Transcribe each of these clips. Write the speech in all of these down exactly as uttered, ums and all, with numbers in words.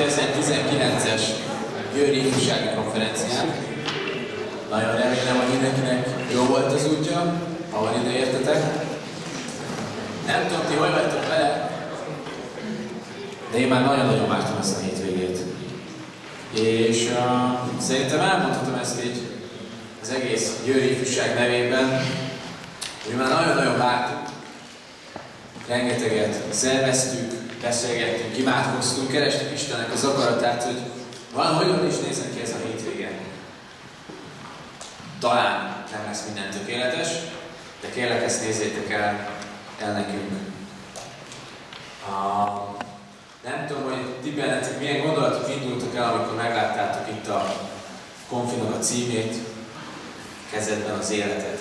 kétezer-tizenkilences Győri Ifjúsági Konferencián. Nagyon remélem, hogy mindenkinek jó volt az útja, ahol ide értetek. Nem tudom, ti hogy vagytok vele, de én már nagyon-nagyon vártam ezt a hétvégét. És uh, szerintem elmondhatom ezt így az egész Győri Ifjúság nevében, hogy már nagyon-nagyon vártuk. Rengeteget szerveztük, beszélgettünk, imádkoztunk, kerestük Istennek az akaratát, hogy valahogyan is nézzen ki ez a hétvége. Talán nem lesz minden tökéletes, de kérlek, ezt nézzétek el, el nekünk. Uh, nem tudom, hogy ti bennetek milyen gondolatok indultak el, amikor megláttátok itt a konfinak a címét, kezedben az életed.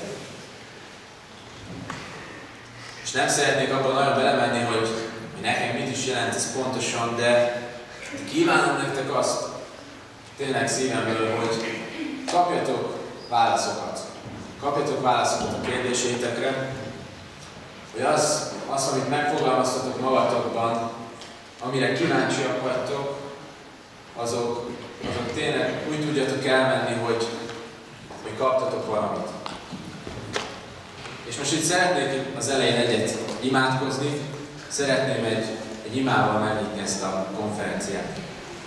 És nem szeretnék abban nagyon belemenni, hogy nekem mit is jelent ez pontosan, de kívánom nektek azt, tényleg szívemből, hogy kapjatok válaszokat. Kapjatok válaszokat a kérdéseitekre, hogy az, az, amit megfogalmaztatok magatokban, amire kíváncsiak vagytok, azok, azok tényleg úgy tudjatok elmenni, hogy, hogy kaptatok valamit. És most itt szeretnék az elején egyet imádkozni, szeretném egy, egy imával megnyitni ezt a konferenciát.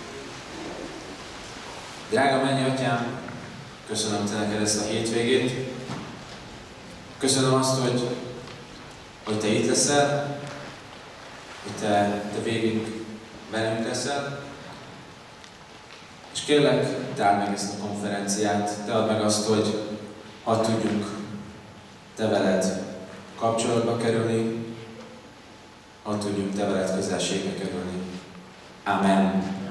Drága mennyi Atyám, köszönöm Te neked ezt a hétvégét. Köszönöm azt, hogy, hogy Te itt leszel, hogy Te, te végig velünk leszel. És kérlek, Te áld meg ezt a konferenciát, Te add meg azt, hogy hadd tudjunk Te veled kapcsolatba kerülni, hadd tudjunk Te veled közelségbe kerülni. Amen.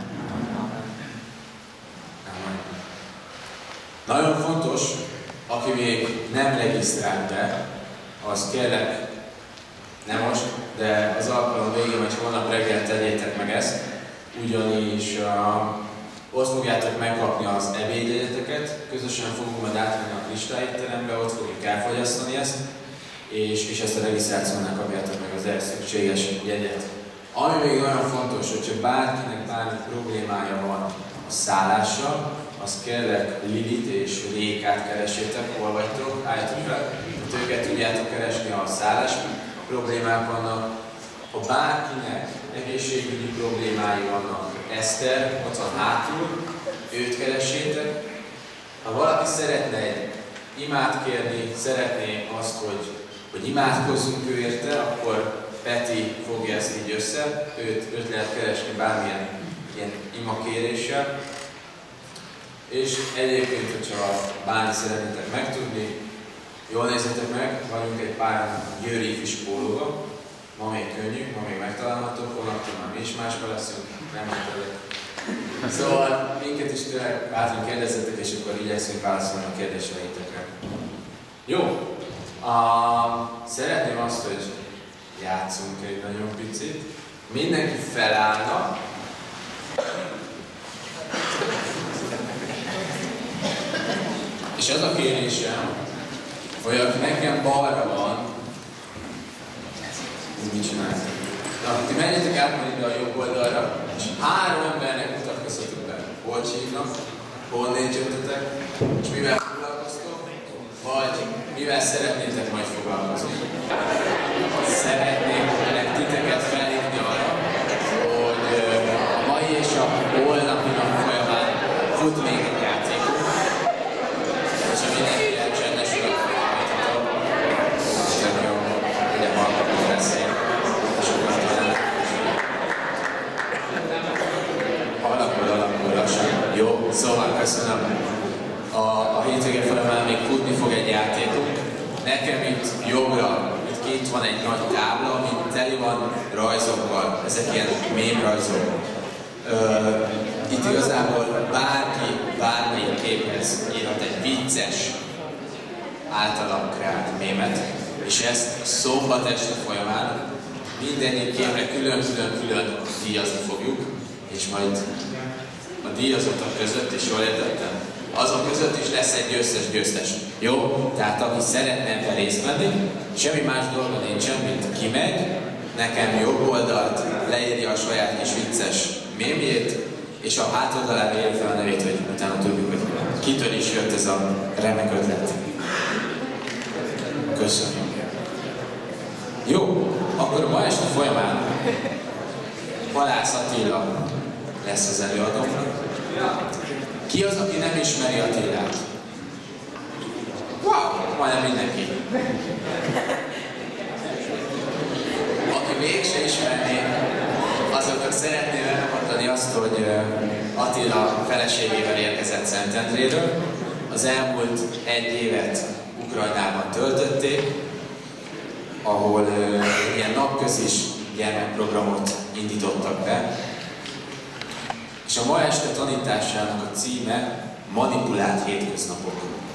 Amen. Nagyon fontos, aki még nem regisztrált be, az kérlek, nem most, de az alkalom végén, vagy holnap reggel tegyétek meg ezt, ugyanis uh, ott fogjátok megkapni az ebédjegyeteket, közösen fogunk majd átmenni a kristályétterembe, ott fogjuk elfogyasztani ezt, és, és ezt a regisztrációnál kapjátok meg az ehhez szükséges jegyet. Ami még nagyon fontos, hogyha bárkinek bármi problémája van a szállással, azt kérlek Lilit és Rékát keresétek, hol vagytok, álljatok fel, hogy őket tudjátok keresni, a szállás problémák vannak. Ha bárkinek egészségügyi problémái vannak, Eszter, ott van hátul, őt keresétek. Ha valaki szeretne egy imát kérni, szeretné azt, hogy, hogy imádkozzunk ő érte, akkor Peti fogja ezt így össze, őt, őt lehet keresni bármilyen ilyen imakéréssel. És egyébként, hogyha bármi szeretnétek megtudni, jól nézzétek meg, vagyunk egy pár Győri Ifis pólóba, ma még könnyű, ma még megtalálhatók, holnaptól már mi is másban leszünk, nem megtaláljuk. Szóval minket is tényleg bátran kérdezzetek, és akkor igyekszünk válaszolni a kérdéseitekre. Jó, uh, szeretném azt, hogy játszunk egy nagyon picit. Mindenki felállna. És az a kérésem, hogy aki nekem balra van, mit csinálsz? Na, ti menjetek át majd ide a jobb oldalra, és három embernek mutatkozhatok be. Hol hívnak, honnét jöttetek, és mivel foglalkoztok, vagy mivel szeretnétek majd foglalkozni. Szeretnék titeket felhívni arra, hogy a mai és a holnapi nap folyamán fut még egy játékot, és a mindenki elcsendesül a folyamatokat, és tök jó, ide hallgatunk beszél, és akkor talán alakul, alakul lassan. Jó, szóval köszönöm. A, a hétvége folyamán még futni fog egy játékunk. Nekem itt jobbra, itt kint van egy nagy tábla, ami teli van rajzokkal, ezek ilyen mémrajzok. Uh, itt igazából bárki, bármelyik képhez írhat egy vicces, általam kreált mémet, és ezt szombat este folyamán mindegyik képre külön-külön-külön díjazni fogjuk, és majd a díjazottak között, és jól értettem, azok között is lesz egy győztes győztes. Jó? Tehát aki szeretne ebben részt venni, semmi más dolga nincsen, mint kimegy, nekem jobb oldalt leírja a saját kis vicces mémjét, és a hátoldalára írja fel a nevét, hogy utána tudjuk, hogy kitől is jött ez a remek ötlet. Köszönöm. Jó, akkor a ma este folyamán Palász Attila lesz az előadó. Ki az, aki nem ismeri Attilát? Wow, majdnem mindenki. Aki mégse ismerné, azoknak szeretném elmondani azt, hogy Attila feleségével érkezett Szentendréről. Az elmúlt egy évet Ukrajnában töltötték, ahol uh, ilyen napközis gyermekprogramot indítottak be. És a ma este tanításának a címe Manipulált hétköznapok.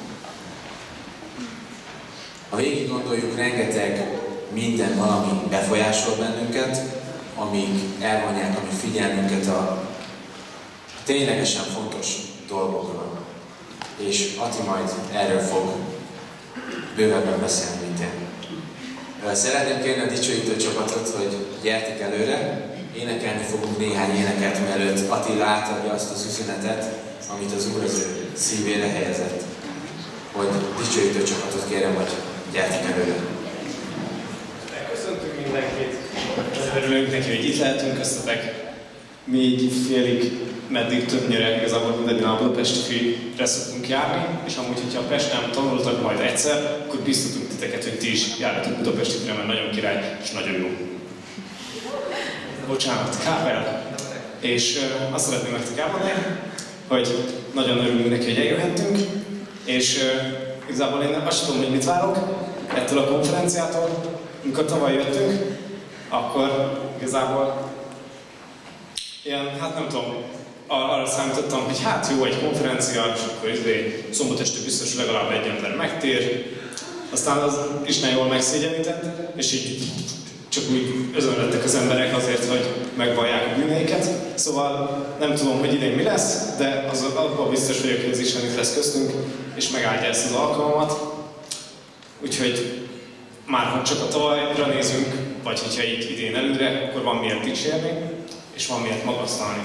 Ha végig gondoljuk, rengeteg minden valami befolyásol bennünket, amíg elvonják a mi figyelmünket a ténylegesen fontos dolgokról. És Ati majd erről fog bővebben beszélni, mint én. Szeretném kérni a dicsőítő csapatot, hogy gyertek előre, énekelni fogunk néhány éneket, mielőtt Attila átadja azt az üzenetet, amit az Úr az ő szívére helyezett. Hogy dicsőítő csapatot kérem, hogy gyertek előre. Köszöntünk mindenkit! Örülünk neki, hogy itt lehetünk köztetek. Mi így félig, meddig többnyire igazából mindegyben a budapesti fűre szoktunk járni, és amúgy, hogyha a Pesten tanultak majd egyszer, akkor biztatunk titeket, hogy ti is járjatok budapesti fűre, mert nagyon király és nagyon jó. Bocsánat, kábel! És uh, azt szeretném nektek elmondani, hogy nagyon örülünk neki, hogy eljöhettünk, és uh, igazából én azt tudom, hogy mit várok ettől a konferenciától. Amikor tavaly jöttünk, akkor igazából ilyen, hát nem tudom, arra számítottam, hogy hát jó, egy konferencia, és akkor izé, szombat este biztos legalább egy ember megtér. Aztán az Isten jól megszégyenített, és így csak úgy özönlettek az emberek azért, hogy megvallják a bűneiket. Szóval nem tudom, hogy idén mi lesz, de az, abban biztos vagyok, hogy az Isten itt lesz köztünk, és megáldja ezt az alkalmat. Úgyhogy már ha csak a tavalyra nézünk, vagy hogyha így idén előre, akkor van miért dicsérni, és van miért magasztalni.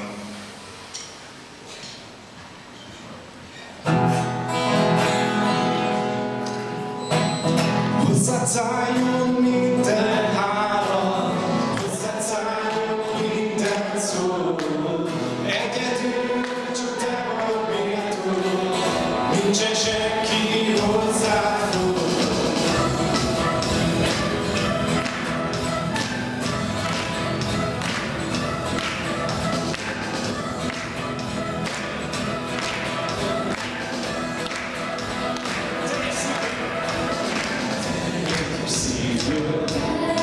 Hozzád szálljon minden hála, hozzád szálljon minden szó. Egyedül csak te vagy méltó, nincsen senki hozzád fog. Szívből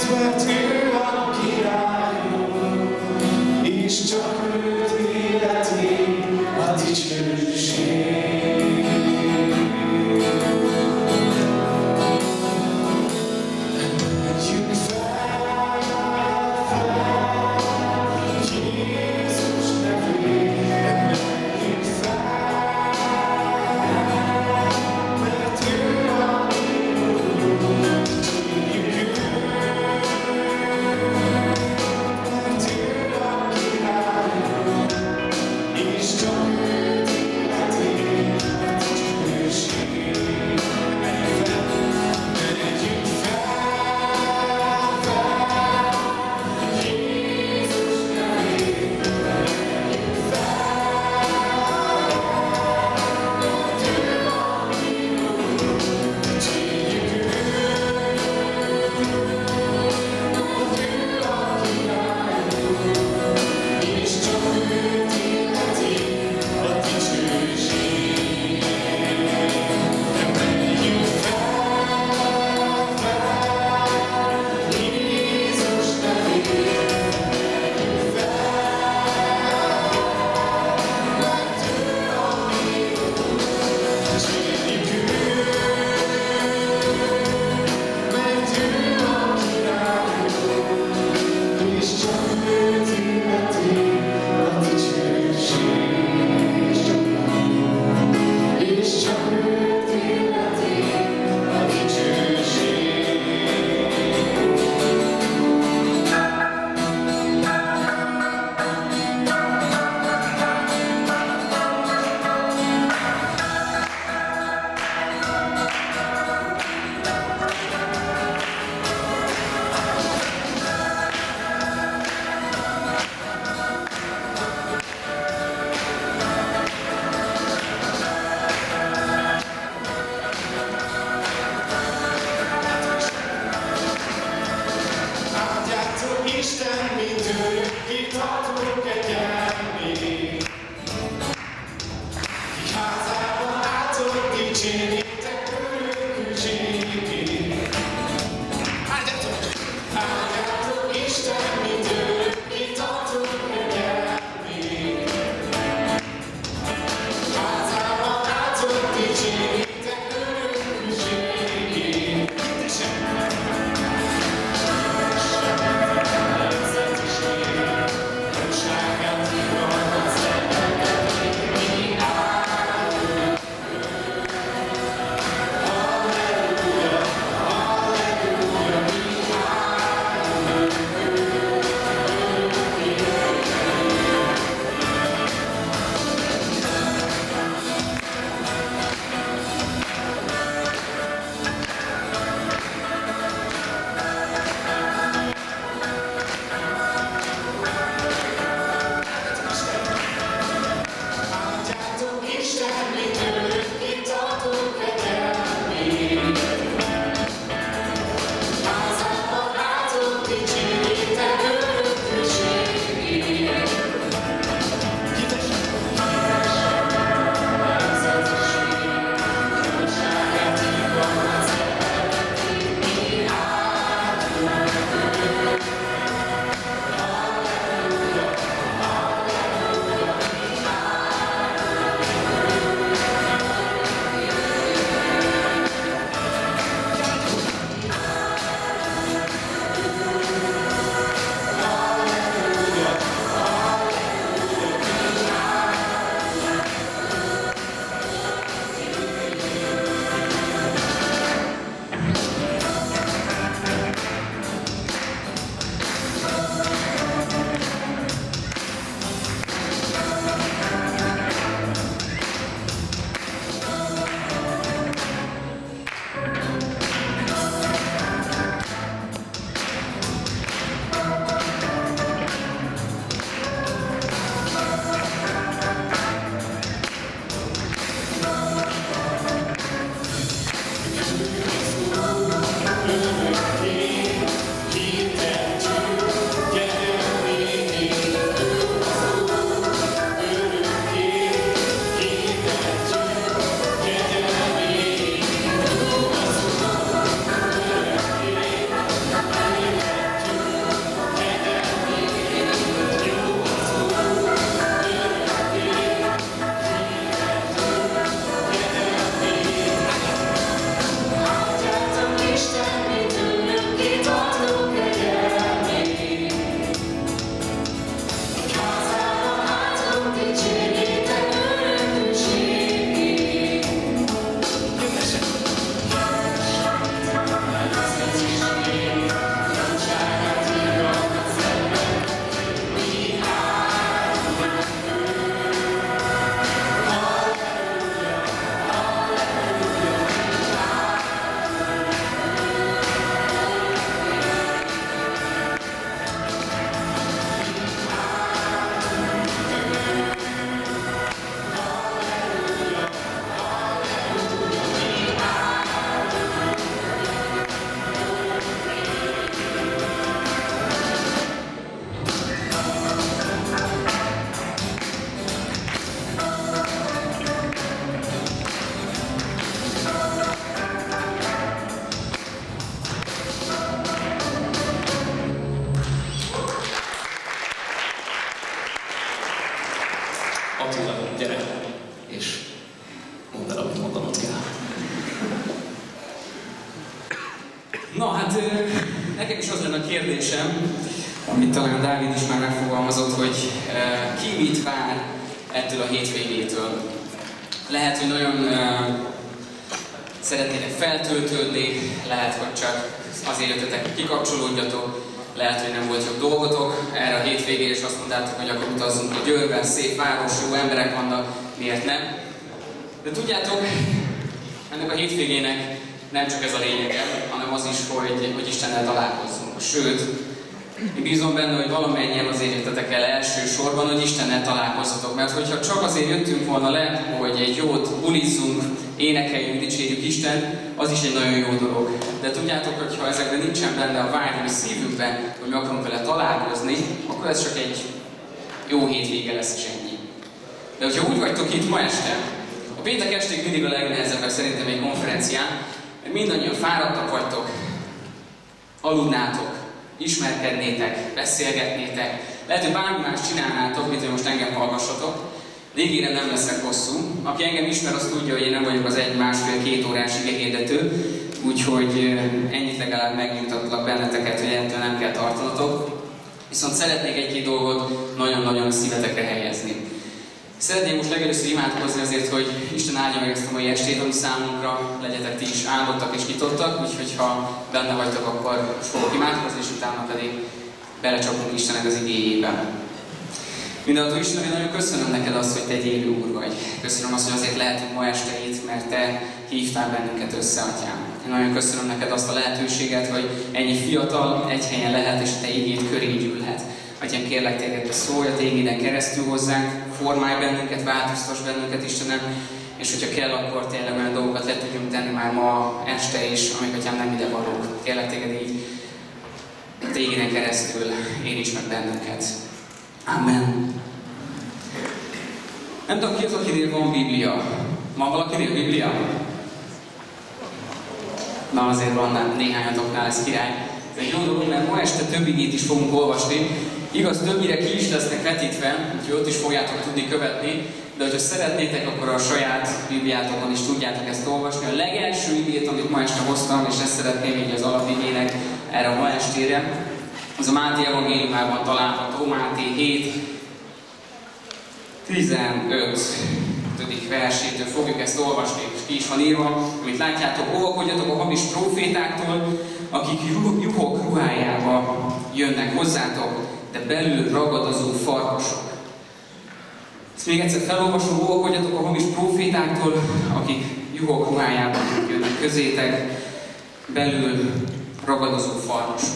mert ő a királyunk, és csak őt illeti a dicsőség. Isten, mint ő, kitartunk egyenlé. Házában átok dicsérjétek örökségét. Áldjátok! Áldjátok Isten, mint ő, kitartunk egyenlé. Házában átok dicsérjétek örökségét. Ságát kérdésem, amit talán Dávid is már megfogalmazott, hogy uh, ki mit vár ettől a hétvégétől. Lehet, hogy nagyon uh, szeretnétek feltöltődni, lehet, hogy csak azért jöttetek, hogy kikapcsolódjatok, lehet, hogy nem volt jobb dolgotok erre a hétvégére, és azt mondtátok, hogy akkor utazzunk a Győrben, szép város, jó emberek vannak, miért nem? De tudjátok, ennek a hétvégének nem csak ez a lényege, hanem az is, hogy, hogy Istennel találkozzunk. Sőt, én bízom benne, hogy valamennyien azért jöttetek el elsősorban, hogy Istennel találkozzatok. Mert hogyha csak azért jöttünk volna le, hogy egy jót bulizzunk, énekeljünk, dicsérjük Istent, az is egy nagyon jó dolog. De tudjátok, hogy ha ezekben nincsen benne a vágy a szívünkben, hogy mi akarunk vele találkozni, akkor ez csak egy jó hétvége lesz, és ennyi. De hogyha úgy vagytok itt ma este, a péntek esték mindig a legnehezebbek szerintem egy konferencián, mert mindannyian fáradtak vagytok, aludnátok, ismerkednétek, beszélgetnétek, lehet, hogy bármi más csinálnátok, mint hogy most engem hallgassatok, de ígérem, nem leszek hosszú. Aki engem ismer, az tudja, hogy én nem vagyok az egy másfél-két órás igehirdető, úgyhogy ennyit legalább megnyugtatlak benneteket, hogy ettől nem kell tartanatok. Viszont szeretnék egy-két dolgot nagyon-nagyon a szívetekre helyezni. Szeretném most legelőször imádkozni azért, hogy Isten áldja meg ezt a mai estét, ami számunkra legyetek ti is áldottak és nyitottak, úgyhogy ha benne vagytok, akkor fogok imádkozni, és utána pedig belecsapunk Istennek az igéjébe. Mindenható Istenem, én nagyon köszönöm neked azt, hogy te egy élő Úr vagy. Köszönöm azt, hogy azért lehetünk ma este itt, mert te hívtál bennünket össze, Atyám. Én nagyon köszönöm neked azt a lehetőséget, hogy ennyi fiatal egy helyen lehet, és te igét köré gyűlhet. Atyám, kérlek téged, te szólj a te igéden keresztül hozzánk, formálj bennünket, változtass bennünket, Istenem, és hogyha kell, akkor tényleg olyan dolgokat le tudjunk tenni már ma este is, amik, Atyám, nem ide valók. Kérlek téged így, a te igéden keresztül érints meg bennünket. Amen. Nem tudom, ki az, akinél van Biblia? Van valakinél Biblia? Na, azért van néhányatoknál, ez király. Ez egy jó dolog, mert ma este több igét is fogunk olvasni. Igaz, többire ki is lesznek vetítve, úgyhogy ott is fogjátok tudni követni, de hogyha szeretnétek, akkor a saját Bibliátokon is tudjátok ezt olvasni. A legelső igét, amit ma este hoztam, és ezt szeretném így az alapigének erre a ma estére, az a Máté evangéliumában található, Máté hét tizenöt versétől fogjuk ezt olvasni, és ki is van írva, amit látjátok, óvakodjatok a hamis prófétáktól, akik juhok ruhájába jönnek hozzátok, de belül ragadozó farkasok. Ezt még egyszer felolvasom, óvakodjatok a hamis prófétáktól, akik juhok ruhájába jönnek közétek, belül ragadozó farkasok.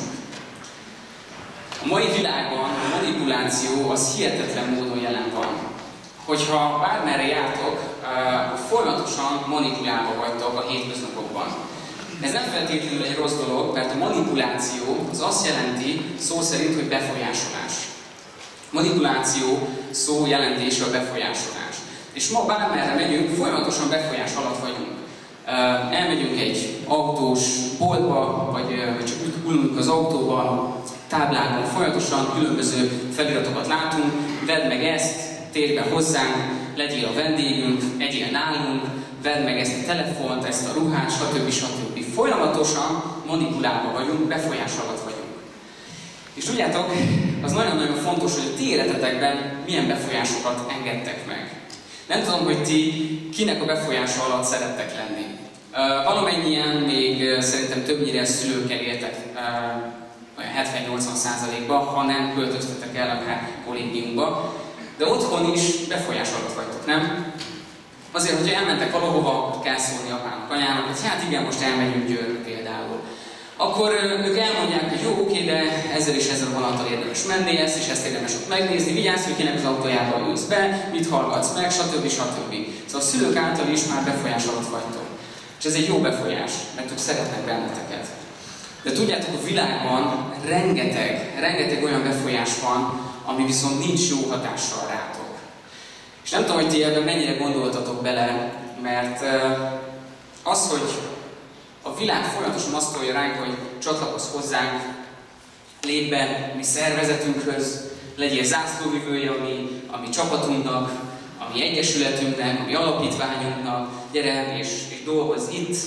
A mai világban a manipuláció az hihetetlen módon jelen van. Hogyha bármerre jártok, akkor folyamatosan manipulálva vagytok a hétköznapokban. Ez nem feltétlenül egy rossz dolog, mert a manipuláció az azt jelenti szó szerint, hogy befolyásolás. Manipuláció szó jelentése a befolyásolás. És ma bármerre megyünk, folyamatosan befolyás alatt vagyunk. Elmegyünk egy autós boltba, vagy csak ülünk az autóban, táblákon folyamatosan különböző feliratokat látunk, vedd meg ezt, térj be hozzánk, legyél a vendégünk, egyél nálunk, vedd meg ezt a telefont, ezt a ruhát, stb. stb. Folyamatosan manipulálva vagyunk, befolyás alatt vagyunk. És tudjátok, az nagyon-nagyon fontos, hogy a ti életetekben milyen befolyásokat engedtek meg. Nem tudom, hogy ti kinek a befolyása alatt szerettek lenni. Uh, valamennyien még uh, szerintem többnyire szülőkkel éltek uh, hetven-nyolcvan százalékban, ha nem költöztetek el akár kollégiumba. De otthon is befolyás alatt vagytok, nem? Azért, hogyha elmentek valahova, kell szólni apának, anyának, hogy hát igen, most elmegyünk Győrbe például. Akkor ők elmondják, hogy jó, oké, de ezzel és ezzel a vonattal érdemes menni, ezt és ezt érdemes ott megnézni, vigyázz, hogy kinek az autójába ülsz be, mit hallgatsz meg, stb. stb. Szóval a szülők által is már befolyás alatt vagytok. És ez egy jó befolyás, mert ők szeretnek benneteket. De tudjátok, a világban rengeteg, rengeteg olyan befolyás van, ami viszont nincs jó hatással rátok. És nem tudom, hogy ti ebben mennyire gondoltatok bele, mert az, hogy a világ folyamatosan azt tolja ránk, hogy csatlakozz hozzánk, lépj be mi szervezetünkhöz, legyél zászlóvivője a mi, a mi csapatunknak, a mi egyesületünknek, a mi alapítványunknak, gyere és, és dolgozz itt,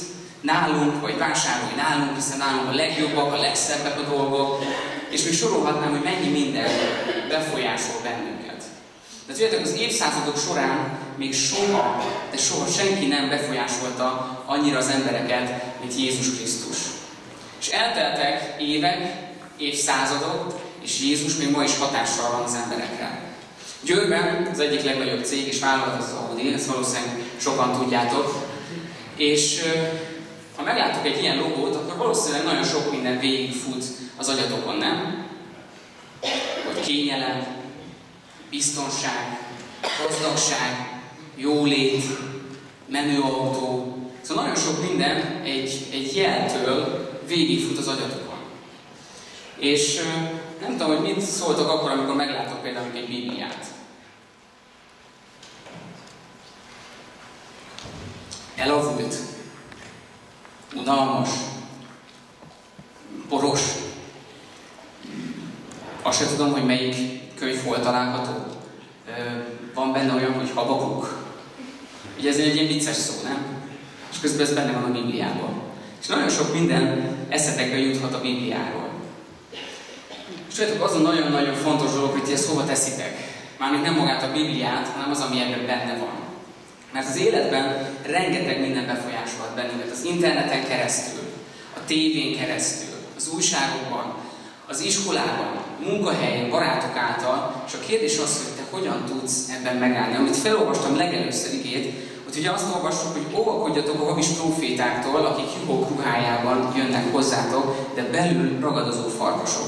nálunk, vagy vásárolj nálunk, hiszen nálunk a legjobbak, a legszebbek a dolgok, és még sorolhatnám, hogy mennyi minden befolyásol bennünket. De tudjátok, az évszázadok során még soha, de soha senki nem befolyásolta annyira az embereket, mint Jézus Krisztus. És elteltek évek, évszázadok, és Jézus még ma is hatással van az emberekre. Győrben az egyik legnagyobb cég és vállalat az Audi, ezt valószínűleg sokan tudjátok, és ha megláttok egy ilyen logót, akkor valószínűleg nagyon sok minden végigfut az agyatokon, nem? Hogy kényelem, biztonság, gazdagság, jólét, menőautó. Szóval nagyon sok minden egy, egy jeltől végigfut az agyatokon. És nem tudom, hogy mit szóltok akkor, amikor meglátok például egy Bibliát. Elavult, unalmas, poros. Azt sem tudom, hogy melyik könyv hol található. Van benne olyan, hogy Habakuk. Ugye ez egy ilyen vicces szó, nem? És közben ez benne van a Bibliában. És nagyon sok minden eszetekbe juthat a Bibliáról. És tudjátok, azon nagyon-nagyon fontos dolog, hogy ti ezt hova teszitek. Mármint nem magát a Bibliát, hanem az, ami ebben benne van. Mert az életben rengeteg minden befolyásolt bennünket. Az interneten keresztül, a tévén keresztül, az újságokban, az iskolában, munkahelyen, barátok által. És a kérdés az, hogy te hogyan tudsz ebben megállni. Amit felolvastam legelőször igét, hogy ugye azt olvassuk, hogy óvakodjatok a hamis prófétáktól, akik juhok ruhájában jönnek hozzátok, de belül ragadozó farkasok.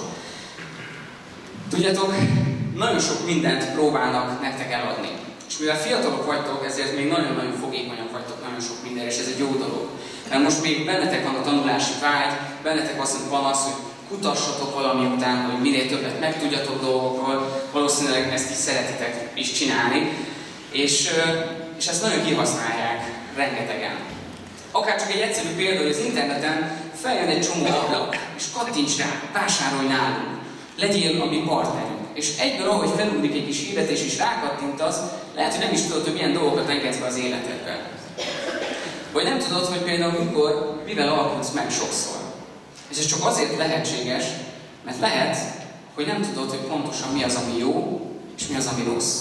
Tudjátok, nagyon sok mindent próbálnak nektek eladni. És mivel fiatalok vagytok, ezért még nagyon-nagyon fogékonyak vagytok nagyon sok mindenre, és ez egy jó dolog. Mert most még bennetek van a tanulási vágy, bennetek van az, hogy kutassatok valami után, hogy minél többet megtudjatok dolgokról, valószínűleg ezt is szeretitek is csinálni, és, és ezt nagyon kihasználják rengetegen. Akár csak egy egyszerű példa, hogy az interneten feljön egy csomó ablak, és kattints rá, vásárolj nálunk, legyél a mi partnerünk. És egyből, ahogy felugrik egy kis hirdetés és rákattintasz, lehet, hogy nem is tudod, hogy milyen dolgokat engedsz be az életedbe. Vagy nem tudod, hogy például mikor, mivel alkudsz meg sokszor. És ez csak azért lehetséges, mert lehet, hogy nem tudod, hogy pontosan mi az, ami jó, és mi az, ami rossz.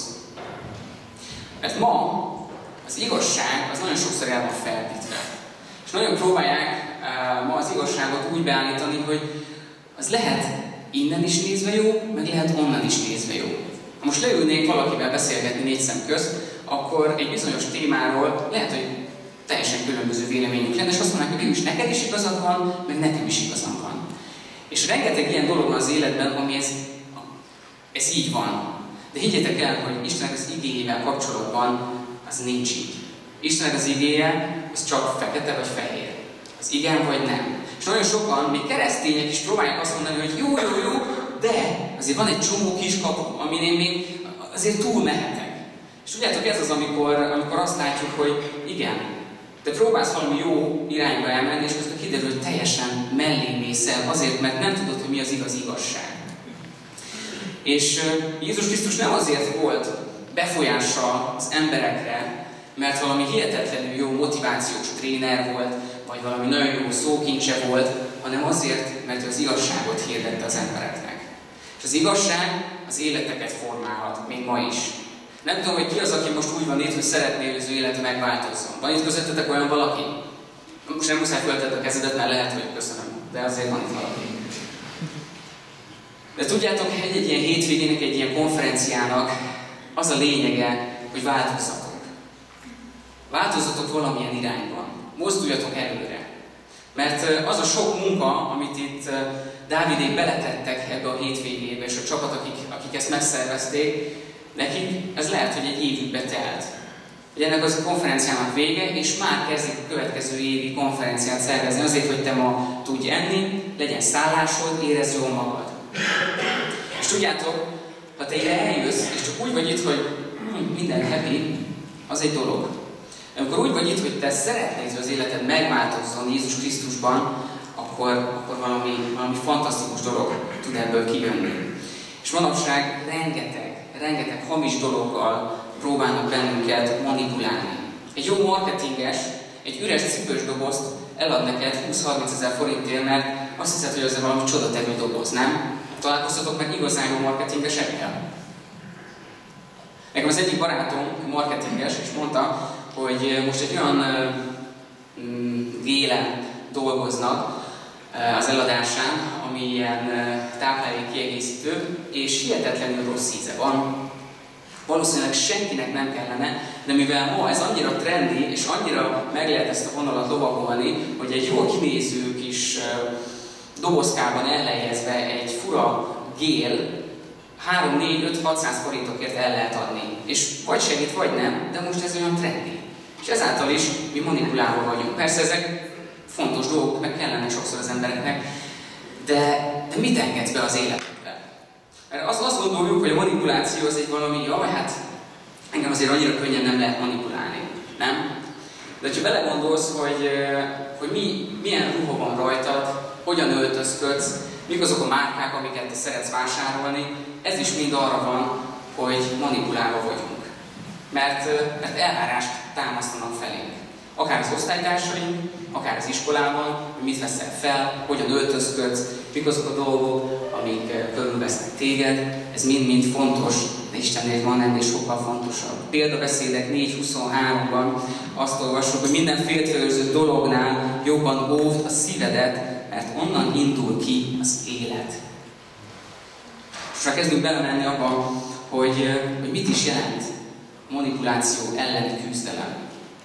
Mert ma az igazság az nagyon sokszor el van felvitve. És nagyon próbálják uh, ma az igazságot úgy beállítani, hogy az lehet innen is nézve jó, meg lehet onnan is nézve jó. Ha most leülnék valakivel beszélgetni négy szem közt, akkor egy bizonyos témáról lehet, hogy teljesen különböző véleményünk lenne, és azt mondanák, hogy is neked is igazad van, meg nekem is igazam van. És rengeteg ilyen dolog van az életben, ami ez, ez így van. De higgyétek el, hogy Istennek az igéjével kapcsolatban az nincs így. Istennek az igéje, az csak fekete vagy fehér. Az igen vagy nem. És nagyon sokan, még keresztények is próbálják azt mondani, hogy jó, jó, jó, de azért van egy csomó kiskapu, amin én még azért túl mehetek. És tudjátok, ez az, amikor, amikor azt látjuk, hogy igen, te próbálsz valami jó irányba elmenni, és közben kiderül, hogy teljesen mellé mészel, azért, mert nem tudod, hogy mi az igaz igazság. És Jézus Krisztus nem azért volt befolyással az emberekre, mert valami hihetetlenül jó motivációs tréner volt, vagy valami nagyon jó szókincse volt, hanem azért, mert ő az igazságot hirdette az embereknek. És az igazság az életeket formálhat, még ma is. Nem tudom, hogy ki az, aki most úgy van itt, hogy szeretné, hogy az ő élete megváltozzon. Van itt közöttetek olyan valaki? Most nem muszáj föltett a kezedet, mert lehet, hogy köszönöm, de azért van itt valaki. De tudjátok, egy-egy ilyen hétvégének, egy ilyen konferenciának az a lényege, hogy változzatok. Változzatok valamilyen irányban. Mozduljatok előre. Mert az a sok munka, amit itt Dávidék beletettek ebbe a hétvégébe, és a csapat, akik, akik ezt megszervezték, nekik ez lehet, hogy egy évükbe telt. Hogy ennek az a konferenciának vége, és már kezdik a következő évi konferenciát szervezni azért, hogy te ma tudj enni, legyen szállásod, érezd jól magad. És tudjátok, ha te ide eljössz, és csak úgy vagy itt, hogy hm, minden happy, az egy dolog. Amikor úgy vagy itt, hogy te szeretnéd, hogy az életed megváltozzon Jézus Krisztusban, akkor, akkor valami, valami fantasztikus dolog tud ebből kijönni. És manapság rengeteg, rengeteg hamis dologgal próbálnak bennünket manipulálni. Egy jó marketinges egy üres cipős dobozt elad neked húsz-harminc ezer forintért, mert azt hiszed, hogy az valami csodatevő doboz, nem? Találkoztatok meg igazán jó marketingesekkel? Nekem az egyik barátom marketinges, és mondta, hogy most egy olyan gélen dolgoznak az eladásán, ami ilyen táplálék kiegészítő, és hihetetlenül rossz íze van. Valószínűleg senkinek nem kellene, de mivel ma ez annyira trendi, és annyira meg lehet ezt a vonalat lovagolni, hogy egy jól kinéző kis dobozkában elhelyezve egy fura gél három, négy, öt, hatszáz forintokért el lehet adni. És vagy segít, vagy nem, de most ez olyan trendi. És ezáltal is mi manipulálva vagyunk. Persze ezek fontos dolgok, meg kellenek sokszor az embereknek, de, de mit engedsz be az életedbe? Mert azt, azt gondoljuk, hogy a manipuláció az egy valami, jaj, hát engem azért annyira könnyen nem lehet manipulálni, nem? De ha belegondolsz, hogy, hogy mi, milyen ruha van rajtad, hogyan öltözködsz, mik azok a márkák, amiket te szeretsz vásárolni, ez is mind arra van, hogy manipulálva vagyunk. Mert, mert elvárást támasztanak felénk. Akár az osztálytársaink, akár az iskolában, hogy mit veszel fel, hogyan öltözködsz, mik azok a dolgok, amik körülvesznek téged. Ez mind-mind fontos, de Istennél van ennél sokkal fontosabb. Példabeszédek négy huszonháromban azt olvassuk, hogy minden féltőrző dolognál jobban óvd a szívedet, mert onnan indul ki az élet. És már kezdünk belemenni abba, hogy, hogy mit is jelent manipuláció elleni küzdelem.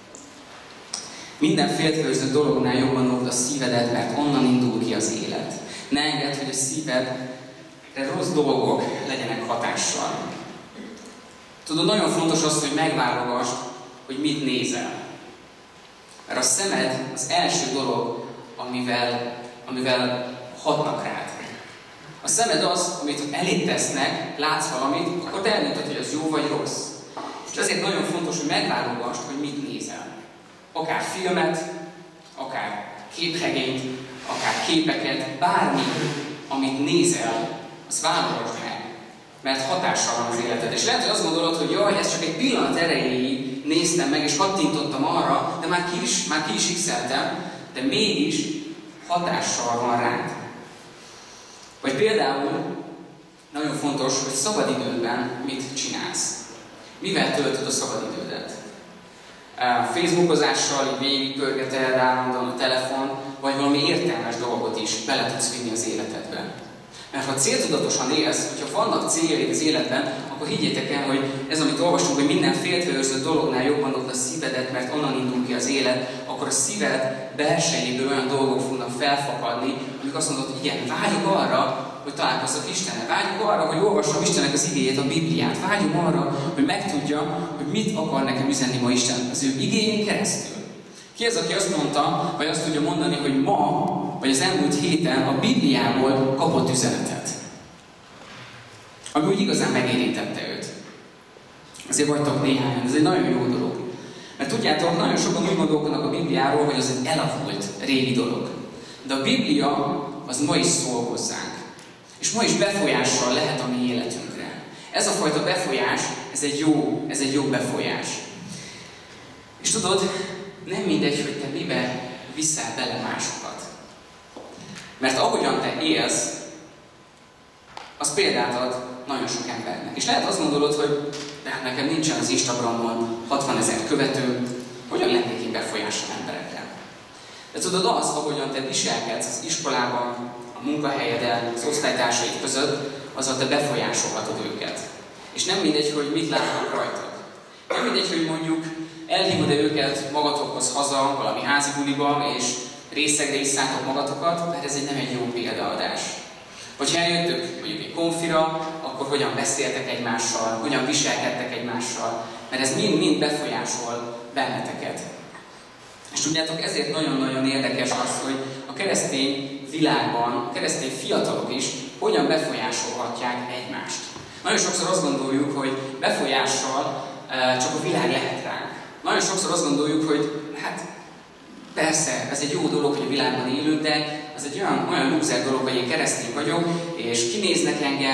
Minden féltőrző dolognál jobban óvd a szívedet, mert onnan indul ki az élet. Ne engedd, hogy a szívedre rossz dolgok legyenek hatással. Tudod, nagyon fontos az, hogy megválogass, hogy mit nézel. Mert a szemed az első dolog, amivel, amivel hatnak rád. A szemed az, amit elét tesznek, látsz valamit, akkor te eldöntöd, hogy az jó vagy rossz. És azért nagyon fontos, hogy megválogass, hogy mit nézel. Akár filmet, akár képregényt, akár képeket, bármi, amit nézel, azt válogass meg, mert hatással van az életed. És lehet, hogy azt gondolod, hogy jaj, ez csak egy pillanat erejéig néztem meg, és kattintottam arra, de már ki is, már ki is x-eltem, de mégis hatással van rád. Vagy például nagyon fontos, hogy szabadidődben mit csinálsz. Mivel töltöd a szabadidődet? Facebookozással, így végigpörgeted állandóan a telefon, vagy valami értelmes dolgot is bele tudsz vinni az életedbe. Mert ha céltudatosan élsz, hogyha vannak céljaid az életben, akkor higgyétek el, hogy ez, amit olvastunk, hogy minden féltőrző dolognál jobban ott a szívedet, mert onnan indul ki az élet, akkor a szíved belsejéből olyan dolgok fognak felfakadni, amik azt mondod, hogy igen, vágyok arra, hogy találkozzak Istennel. Vágyok arra, hogy olvassam Istennek az igéjét, a Bibliát. Vágyom arra, hogy megtudja, hogy mit akar nekem üzenni ma Isten az ő igéjén keresztül. Ki az, aki azt mondta, vagy azt tudja mondani, hogy ma, vagy az elmúlt héten a Bibliából kapott üzenetet? Ami úgy igazán megérintette őt. Azért vagytok néhányan, ez egy nagyon jó dolog. Mert tudjátok, nagyon sokan úgy gondolkodnak a Bibliáról, hogy az egy elavult régi dolog. De a Biblia az ma is szól hozzánk. És ma is befolyással lehet a mi életünkre. Ez a fajta befolyás, ez egy jó, ez egy jó befolyás. És tudod, nem mindegy, hogy te mibe viszel bele másokat. Mert ahogyan te élsz, az példát ad nagyon sok embernek. És lehet azt gondolod, hogy de hát nekem nincsen az Instagramon hatvanezer követőm, hogyan lennék én befolyással emberekre? De tudod, az, ahogyan te viselkedsz az iskolában, a munkahelyeden, az osztálytársaid között, azzal te befolyásolhatod őket. És nem mindegy, hogy mit látnak rajtad. Nem mindegy, hogy mondjuk elhívod-e őket magatokhoz haza, valami házi buliba, és részegre isszátok magatokat, mert ez egy nem egy jó példaadás. Vagy ha eljöttök mondjuk egy konfira, akkor hogyan beszéltek egymással, hogyan viselkedtek egymással, mert ez mind-mind befolyásol benneteket. És tudjátok, ezért nagyon-nagyon érdekes az, hogy a keresztény világban, a keresztény fiatalok is hogyan befolyásolhatják egymást. Nagyon sokszor azt gondoljuk, hogy befolyással uh, csak a világ lehet ránk. Nagyon sokszor azt gondoljuk, hogy hát persze, ez egy jó dolog, hogy a világban élünk, de ez egy olyan, olyan lúzer dolog, hogy én keresztény vagyok, és kinéznek engem,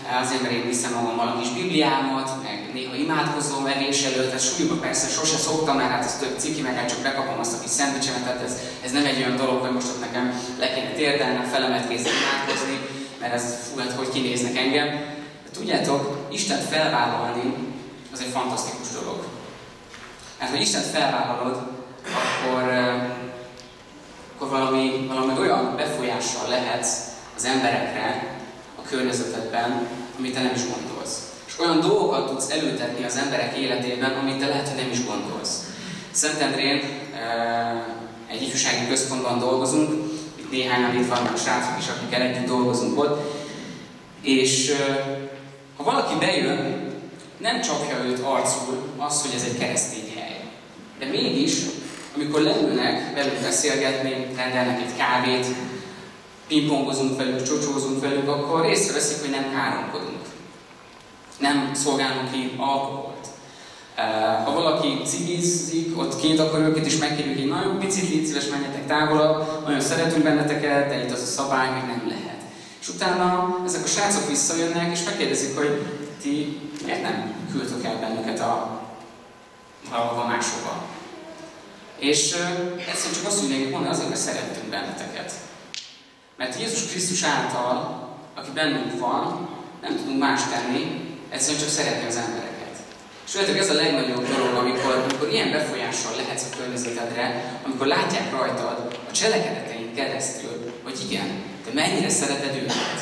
azért mert én viszem magammal a kis Bibliámat, meg néha imádkozom evés előtt, ez súlyba persze sose szoktam, mert hát ez több ciki, meg hát csak bekapom azt a kis szendvicsemet, tehát ez, ez nem egy olyan dolog, hogy most ott nekem le kéne térdelnem, felemelt kézzel imádkozni, mert ez fú, hát hogy kinéznek engem. De tudjátok, Istent felvállalni az egy fantasztikus dolog. Mert ha Istent felvállalod, akkor, akkor valami, valami olyan befolyással lehetsz az emberekre, a környezetedben, amit te nem is gondolsz. És olyan dolgokat tudsz előtetni az emberek életében, amit te lehet, hogy nem is gondolsz. Szentendrén egy ifjúsági központban dolgozunk, itt néhányan itt vannak srácok is, akikkel együtt dolgozunk ott, és ha valaki bejön, nem csapja őt arcul az, hogy ez egy keresztény hely. De mégis, amikor leülnek velük beszélgetni, rendelnek egy kávét, pingpongozunk velük, csocsózunk velük, akkor észreveszik, hogy nem káromkodunk. Nem szolgálunk ki alkoholt. Ha valaki cigizik ott kint, akkor őket is megkérjük, hogy nagyon picit, légy szíves, menjetek távolabb, nagyon szeretünk benneteket, de itt az a szabály, még nem lehet. És utána ezek a srácok visszajönnek, és megkérdezik, hogy ti miért nem küldtök el bennünket a valahova máshova. És egyszerűen csak azt mondják, mondani, azért, mert szerettünk benneteket. Mert Jézus Krisztus által, aki bennünk van, nem tudunk más tenni, egyszerűen csak szeretni az embereket. És tudjátok, ez a legnagyobb dolog, amikor, amikor ilyen befolyással lehetsz a környezetedre, amikor látják rajtad a cselekedeteink keresztül, hogy igen, te mennyire szereted őket.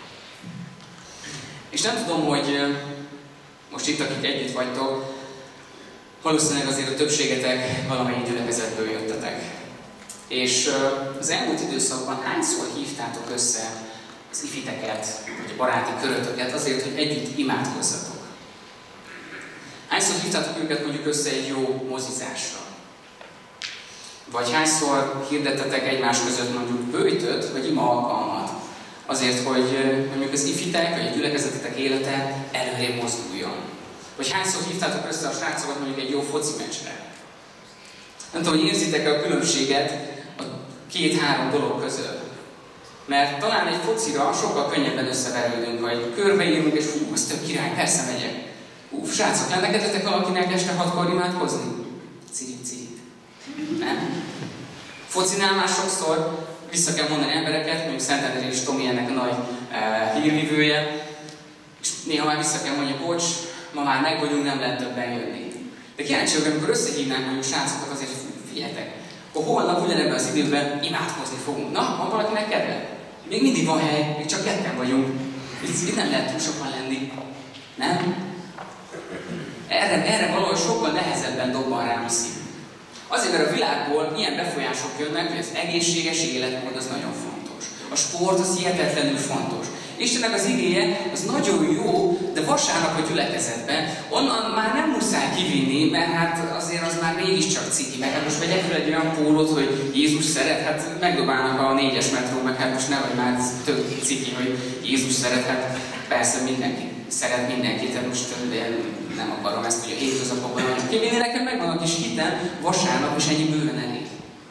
És nem tudom, hogy most itt, akik együtt vagytok, valószínűleg azért a többségetek valamennyi gyülekezetből jöttetek. És az elmúlt időszakban hányszor hívtátok össze az ifiteket, vagy a baráti körötöket azért, hogy együtt imádkozzatok? Hányszor hívtátok őket mondjuk össze egy jó mozizásra? Vagy hányszor hirdettetek egymás között mondjuk böjtöt, vagy ima alkalmat? Azért, hogy mondjuk az ifitek, vagy a gyülekezetetek élete előrébb mozduljon. Vagy hányszor hívtátok össze a srácokat mondjuk egy jó foci meccsre? Nem tudom, hogy érzitek-e a különbséget a két-három dolog között. Mert talán egy focira sokkal könnyebben összeverődünk, hogy körbeírunk, és fú, az tök király, persze megyek. Hú, srácok, lennekedtetek valakinek este hatkor imádkozni? Cicit, cicit. Nem? Focinál már sokszor vissza kell mondani embereket, mondjuk Szentendrén is Tomi ennek a nagy uh, hírvívője, és néha már vissza kell mondani, bocs, ma már meg vagyunk, nem lehet többen jönni. De kíváncsi vagyok, amikor összehívnánk mondjuk srácokat azért, figyeljetek, akkor holnap ugyanebben az időben imádkozni fogunk. Na, van valakinek kedve? Még mindig van hely, még csak ketten vagyunk. Itt, itt nem lehet túl sokan lenni. Nem? Erre, erre valahogy sokkal nehezebben dobban rám a szív. Azért, mert a világból ilyen befolyások jönnek, hogy az egészséges életmód az nagyon fontos. A sport az hihetetlenül fontos. Istennek az igéje az nagyon jó, de vasárnap a gyülekezetben onnan már nem muszáj kivinni, mert hát azért az már mégiscsak ciki. Meg hát most vegyek fel egy olyan pólót, hogy Jézus szeret, hát megdobálnak a négyes metró, meg hát most nehogy már tök ciki, hogy Jézus szeret, hát persze mindenki szeret mindenkit, tehát most nem akarom ezt, hogy a hétköznapokban vagyok kivinni, nekem megvan a kis hitem vasárnap, és ennyi bőven elég.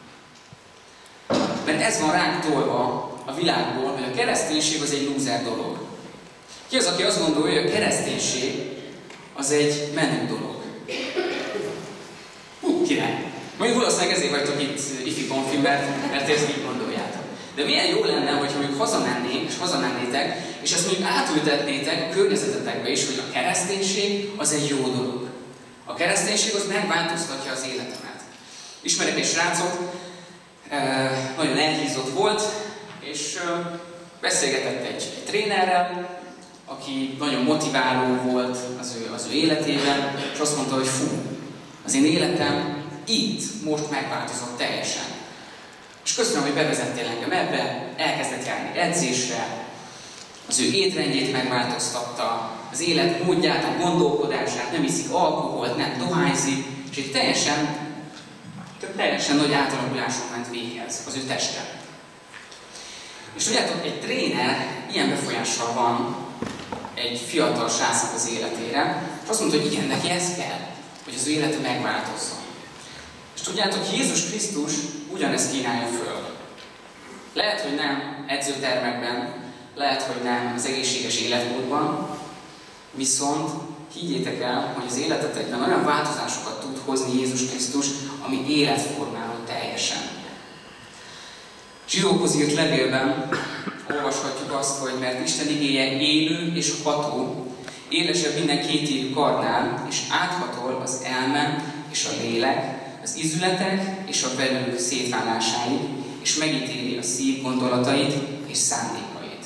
Mert ez van ránk tolva a világból, hogy a kereszténység az egy lúzer dolog. Ki az, aki azt gondolja, hogy a kereszténység az egy menő dolog? Hú, király! Mondjuk valószínűleg ezért vagytok itt ifi konfimben, mert ezt így gondoljátok. De milyen jó lenne, hogyha mondjuk hazamennénk, és hazamennétek, és ezt mondjuk átültetnétek a környezetetekbe is, hogy a kereszténység az egy jó dolog. A kereszténység az megváltoztatja az életemet. Ismerek egy srácot, nagyon elhízott volt, és beszélgetett egy, egy trénerrel, aki nagyon motiváló volt az ő, az ő életében, és azt mondta, hogy fú, az én életem itt most megváltozott teljesen. És köszönöm, hogy bevezettél engem ebbe, elkezdett járni edzésre, az ő étrendjét megváltoztatta, az életmódját, a gondolkodását, nem iszik alkoholt, nem dohányzik, és egy teljesen, teljesen nagy átalakuláson ment véghez az ő teste. És tudjátok, egy tréner ilyen befolyással van egy fiatal srácnak az életére, és azt mondta, hogy igen, neki ez kell, hogy az ő élete megváltozzon. És tudjátok, Jézus Krisztus ugyanezt kínálja föl. Lehet, hogy nem edzőtermekben, lehet, hogy nem az egészséges életmódban, viszont higgyétek el, hogy az életetekben olyan változásokat tud hozni Jézus Krisztus, ami életformáló teljesen. Zsidókhoz írt levélben olvashatjuk azt, hogy mert Isten igéje élő és ható, élesebb minden kétélű karnál, és áthatol az elme és a lélek, az izületek és a velők szétválásáig, és megítéli a szív gondolatait és szándékait.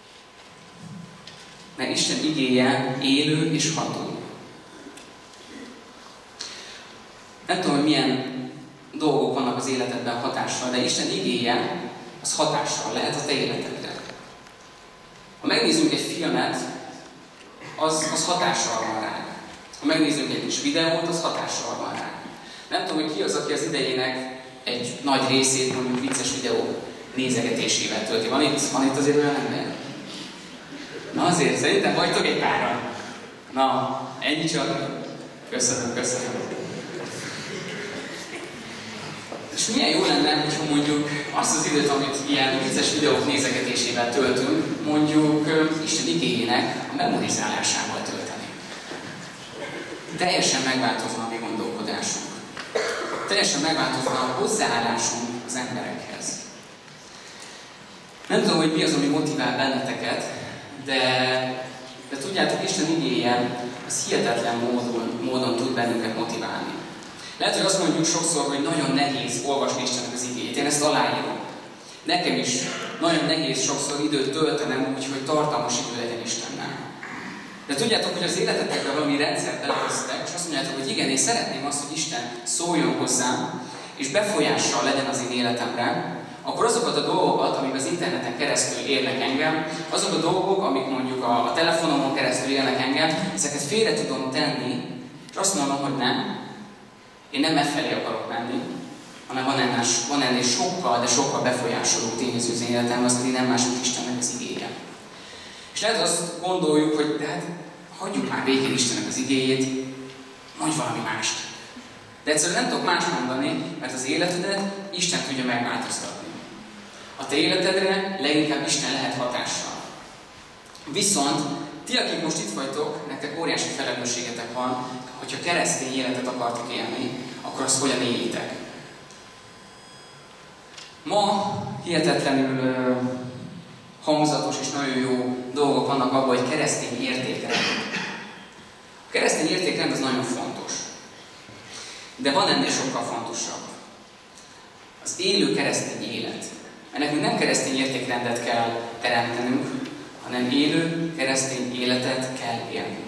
Mert Isten igéje élő és ható. Nem tudom, hogy milyen dolgok vannak az életedben hatással, de Isten igéje az hatással lehet a te életedre. Ha megnézzünk egy filmet, az, az hatással van rá. Ha megnézzünk egy kis videót, az hatással van rá. Nem tudom, hogy ki az, aki az idejének egy nagy részét, mondjuk vicces videó nézegetésével tölti. Van itt, van itt azért olyan ember? Na azért, szerintem vagytok egy páran. Na, ennyi csak. Köszönöm, köszönöm. És milyen jó lenne, hogyha mondjuk azt az időt, amit ilyen vicces videók nézegetésével töltünk, mondjuk Isten igéjének a memorizálásával tölteni. Teljesen megváltozna a mi gondolkodásunk. Teljesen megváltozna a hozzáállásunk az emberekhez. Nem tudom, hogy mi az, ami motivál benneteket, de, de tudjátok, Isten igéje az hihetetlen módon, módon tud bennünket motiválni. Lehet, hogy azt mondjuk sokszor, hogy nagyon nehéz olvasni Istennek az igéjét. Én ezt aláírom. Nekem is nagyon nehéz sokszor időt töltenem úgy, hogy tartalmas idő legyen Istennel. De tudjátok, hogy az életetekben valami rendszert belehoztak, és azt mondjátok, hogy igen, én szeretném azt, hogy Isten szóljon hozzám, és befolyással legyen az én életemre, akkor azokat a dolgokat, amik az interneten keresztül érnek engem, azok a dolgok, amik mondjuk a, a telefonomon keresztül érnek engem, ezeket félre tudom tenni, és azt mondom, hogy nem. Én nem efelé akarok menni, hanem van ennél, van ennél sokkal, de sokkal befolyásoló tényező az életemben, az pedig nem más, mint Istennek az igéje. És lehet azt gondoljuk, hogy de hát hagyjuk már végén Istennek az igéjét, mondj valami mást. De egyszerűen nem tudok más mondani, mert az életedet Isten tudja megváltoztatni. A te életedre leginkább Isten lehet hatással. Viszont ti, akik most itt vagytok, nektek óriási felelősségetek van, hogyha keresztény életet akartok élni, akkor azt hogyan élitek. Ma hihetetlenül uh, hangzatos és nagyon jó dolgok vannak abban, hogy keresztény értékrend. A keresztény értékrend az nagyon fontos. De van ennél sokkal fontosabb. Az élő keresztény élet. Mert nekünk nem keresztény értékrendet kell teremtenünk, hanem élő keresztény életet kell élnünk.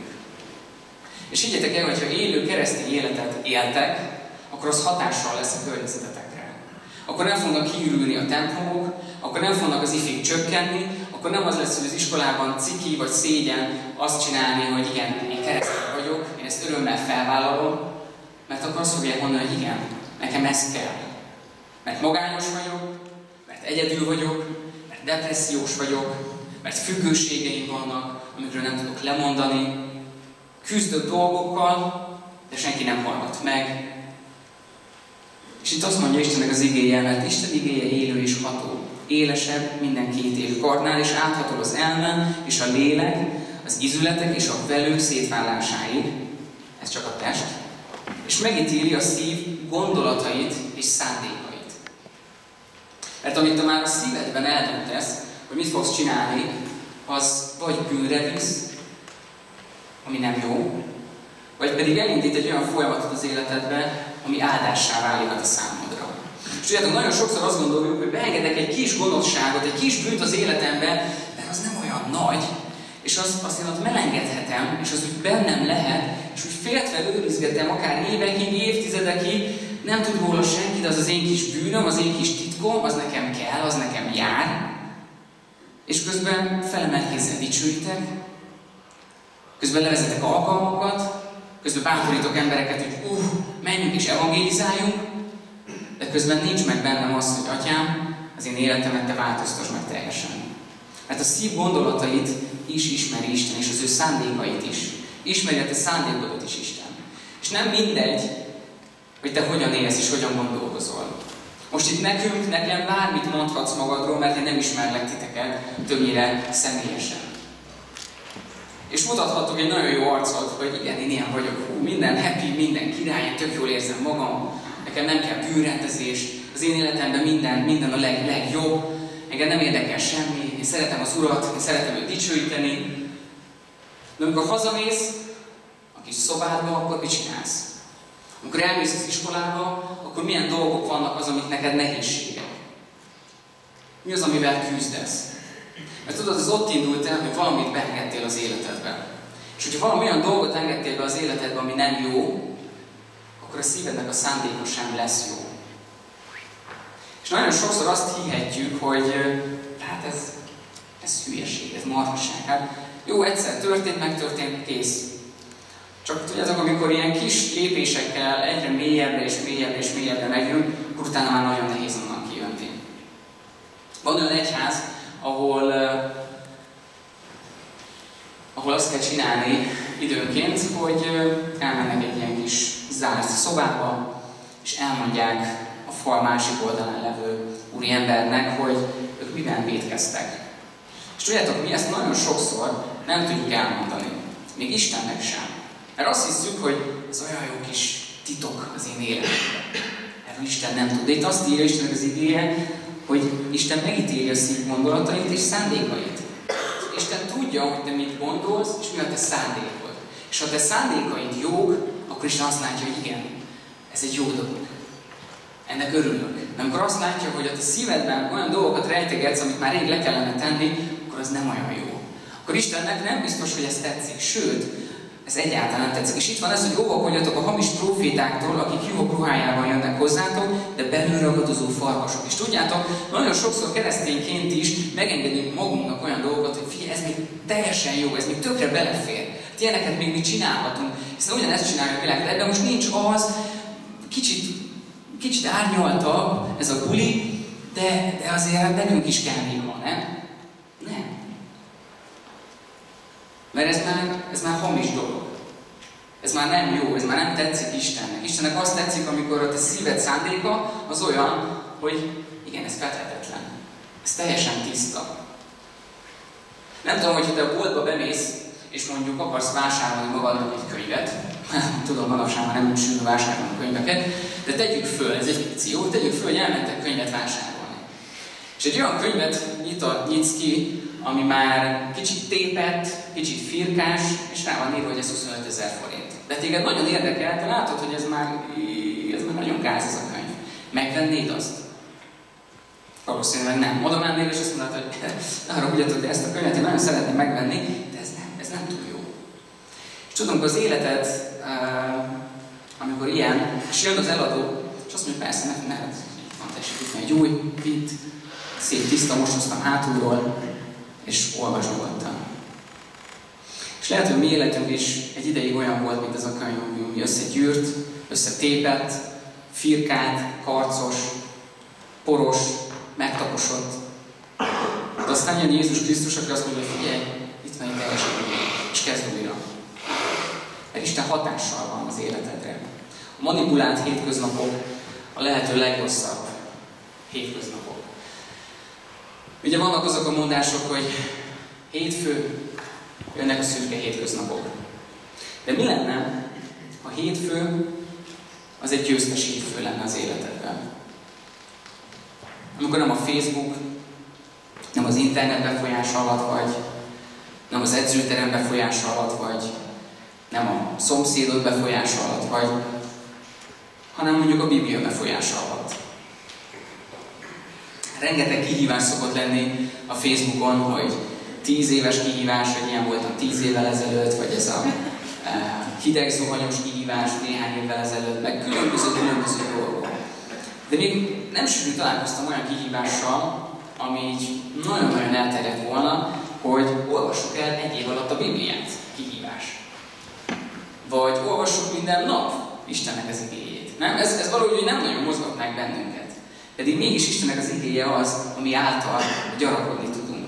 És higgyetek el, hogyha élő keresztény életet éltek, akkor az hatással lesz a környezetetekre. Akkor nem fognak kiürülni a templomok, akkor nem fognak az ifik csökkenni, akkor nem az lesz, hogy az iskolában ciki vagy szégyen azt csinálni, hogy igen, én keresztény vagyok, én ezt örömmel felvállalom, mert akkor azt fogják mondani, hogy igen, nekem ez kell. Mert magányos vagyok, mert egyedül vagyok, mert depressziós vagyok, mert függőségeim vannak, amikről nem tudok lemondani, küzdök dolgokkal, de senki nem hallgat meg. És itt azt mondja Istennek az igéje, mert Isten igéje élő és ható, élesebb minden két év karnál, és áthatol az elme és a lélek, az izületek és a velők szétválásáig, ez csak a test, és megítéli a szív gondolatait és szándékait. Mert amit te már a szívedben eldöntesz, hogy mit fogsz csinálni, az vagy bűnre visz, ami nem jó, vagy pedig elindít egy olyan folyamatot az életedbe, ami áldássá válik a számodra. És tudjátok, nagyon sokszor azt gondoljuk, hogy beengedek egy kis gonoszságot, egy kis bűnt az életembe, de az nem olyan nagy, és azt, azt én ott melengedhetem, és az úgy bennem lehet, és úgy féltve őrizgetem, akár évekig, évtizedekig, nem tud róla senki, de az az én kis bűnöm, az én kis titkom, az nekem kell, az nekem jár. És közben felemelt kézzel dicsőítek, közben levezetek alkalmakat, közben bátorítok embereket, hogy uh, menjünk és evangélizáljunk, de közben nincs meg bennem az, hogy Atyám, az én életemet te változtasd meg teljesen. Mert a szív gondolatait is ismeri Isten, és az ő szándékait is. Ismeri a te szándékodat is Isten. És nem mindegy, hogy te hogyan élsz és hogyan gondolkozol. Most itt nekünk, nekem bármit mondhatsz magadról, mert én nem ismerlek titeket többnyire személyesen. És mutathatok egy nagyon jó arcot, hogy igen, én ilyen vagyok, hú, minden happy, minden király, én tök jól érzem magam, nekem nem kell bűnrendezés, az én életemben minden, minden a leg, legjobb, engem nem érdekel semmi, én szeretem az Urat, én szeretem őt dicsőíteni. De amikor hazamész a kis szobádba, akkor mit csinálsz? Amikor elmész az iskolába, akkor milyen dolgok vannak az, amik neked nehézségek? Mi az, amivel küzdesz? Mert tudod, az ott indult el, hogy valamit beengedtél az életedbe. És hogyha valami olyan dolgot engedtél be az életedbe, ami nem jó, akkor a szívednek a szándéka sem lesz jó. És nagyon sokszor azt hihetjük, hogy hát ez, ez hülyeség, ez marhaság. Hát jó, egyszer történt, megtörtént, kész. Csak tudjátok, amikor ilyen kis lépésekkel egyre mélyebbre és mélyebbre és mélyebbre megyünk, akkor utána már nagyon nehéz onnan kijönni. Van olyan egyház, ahol, uh, ahol azt kell csinálni időnként, hogy uh, elmennek egy ilyen kis zárt szobába, és elmondják a fal másik oldalán levő úri embernek, hogy ők miben vétkeztek. És tudjátok, mi ezt nagyon sokszor nem tudjuk elmondani. Még Istennek sem. Mert azt hiszük, hogy ez olyan jó kis titok az én életemben. Erről Isten nem tud. De itt azt írja Istennek az igéje, hogy Isten megítéli a szív gondolatait és szándékait. Isten tudja, hogy te mit gondolsz, és mi a te szándékod. És ha te szándékaid jók, akkor Isten azt látja, hogy igen, ez egy jó dolog. Ennek örülök. De amikor azt látja, hogy a te szívedben olyan dolgokat rejtegetsz, amit már rég le kellene tenni, akkor az nem olyan jó. Akkor Istennek nem biztos, hogy ez tetszik. Sőt, ez egyáltalán nem tetszik. És itt van ez, hogy óvakodjatok a hamis profétáktól, akik juhok ruhájában jönnek hozzátok, de belül ragadozó farkasok. És tudjátok, nagyon sokszor keresztényként is megengedünk magunknak olyan dolgokat, hogy figyelj, ez még teljesen jó, ez még tökre belefér. Hát ilyeneket még mi csinálhatunk. Hiszen ugyanezt csinálja a világ, de ebben most nincs az, kicsit, kicsit árnyaltabb ez a buli, de, de azért nekünk is kell néha, nem? Nem. Mert ez már, ez már hamis dolog. Ez már nem jó, ez már nem tetszik Istennek. Istennek azt tetszik, amikor a te szíved szándéka az olyan, hogy igen, ez fethetetlen. Ez teljesen tiszta. Nem tudom, hogyha te a boltba bemész, és mondjuk akarsz vásárolni magadnak egy könyvet, tudom, manapság már nem sűrű vásárolni könyveket, de tegyük föl, ez egy fikció, tegyük föl, hogy elmentek könyvet vásárolni. És egy olyan könyvet nyit, nyitsz ki, ami már kicsit tépett, kicsit firkás, és rá van írva, hogy ez huszonöt ezer forint. De téged nagyon érdekel, te látod, hogy ez már, ez már nagyon gáz ez a könyv. Megvennéd azt? Valószínűleg nem. Oda mennél, és azt mondod, hogy ne haragudjatok, de ezt a könyvet én nagyon szeretném megvenni, de ez nem, ez nem túl jó. És tudom, az életed, uh, amikor ilyen, és jön az eladó, és azt mondja, persze, ne, ne, itt van, tessék, itt egy új, itt, szép tiszta, most hoztam hátulról, és olvasgattam. És lehet, hogy mi életünk is egy ideig olyan volt, mint ez a könyv, ami összegyűrt, összetépett, firkált, karcos, poros, megtaposott. De aztán jön Jézus Krisztus, aki azt mondja, hogy figyelj, itt van egy teljesen új, és kezd újra. Mert Isten hatással van az életedre. A manipulált hétköznapok a lehető legrosszabb hétköznapok. Ugye vannak azok a mondások, hogy hétfő, jönnek a szürke hétköznapok. De mi lenne, ha hétfő az egy győztes hétfő lenne az életedben? Amikor nem a Facebook, nem az internet befolyása alatt vagy, nem az edzőterem befolyása alatt vagy, nem a szomszédod befolyása alatt vagy, hanem mondjuk a Biblia befolyása alatt. Rengeteg kihívás szokott lenni a Facebookon, hogy tíz éves kihívás, hogy ilyen voltam tíz évvel ezelőtt, vagy ez a e, hideg zuhanyos kihívás néhány évvel ezelőtt, meg különböző-különböző dolgok. De még nem sűrű találkoztam olyan kihívással, ami így nagyon-nagyon elterjedt volna, hogy olvassuk el egy év alatt a Bibliát. Kihívás. Vagy olvassuk minden nap Istennek az igéjét. Nem? Ez, ez valahogy nem nagyon mozgat meg bennünket. Pedig mégis Istennek az igéje az, ami által gyarapodni tudunk.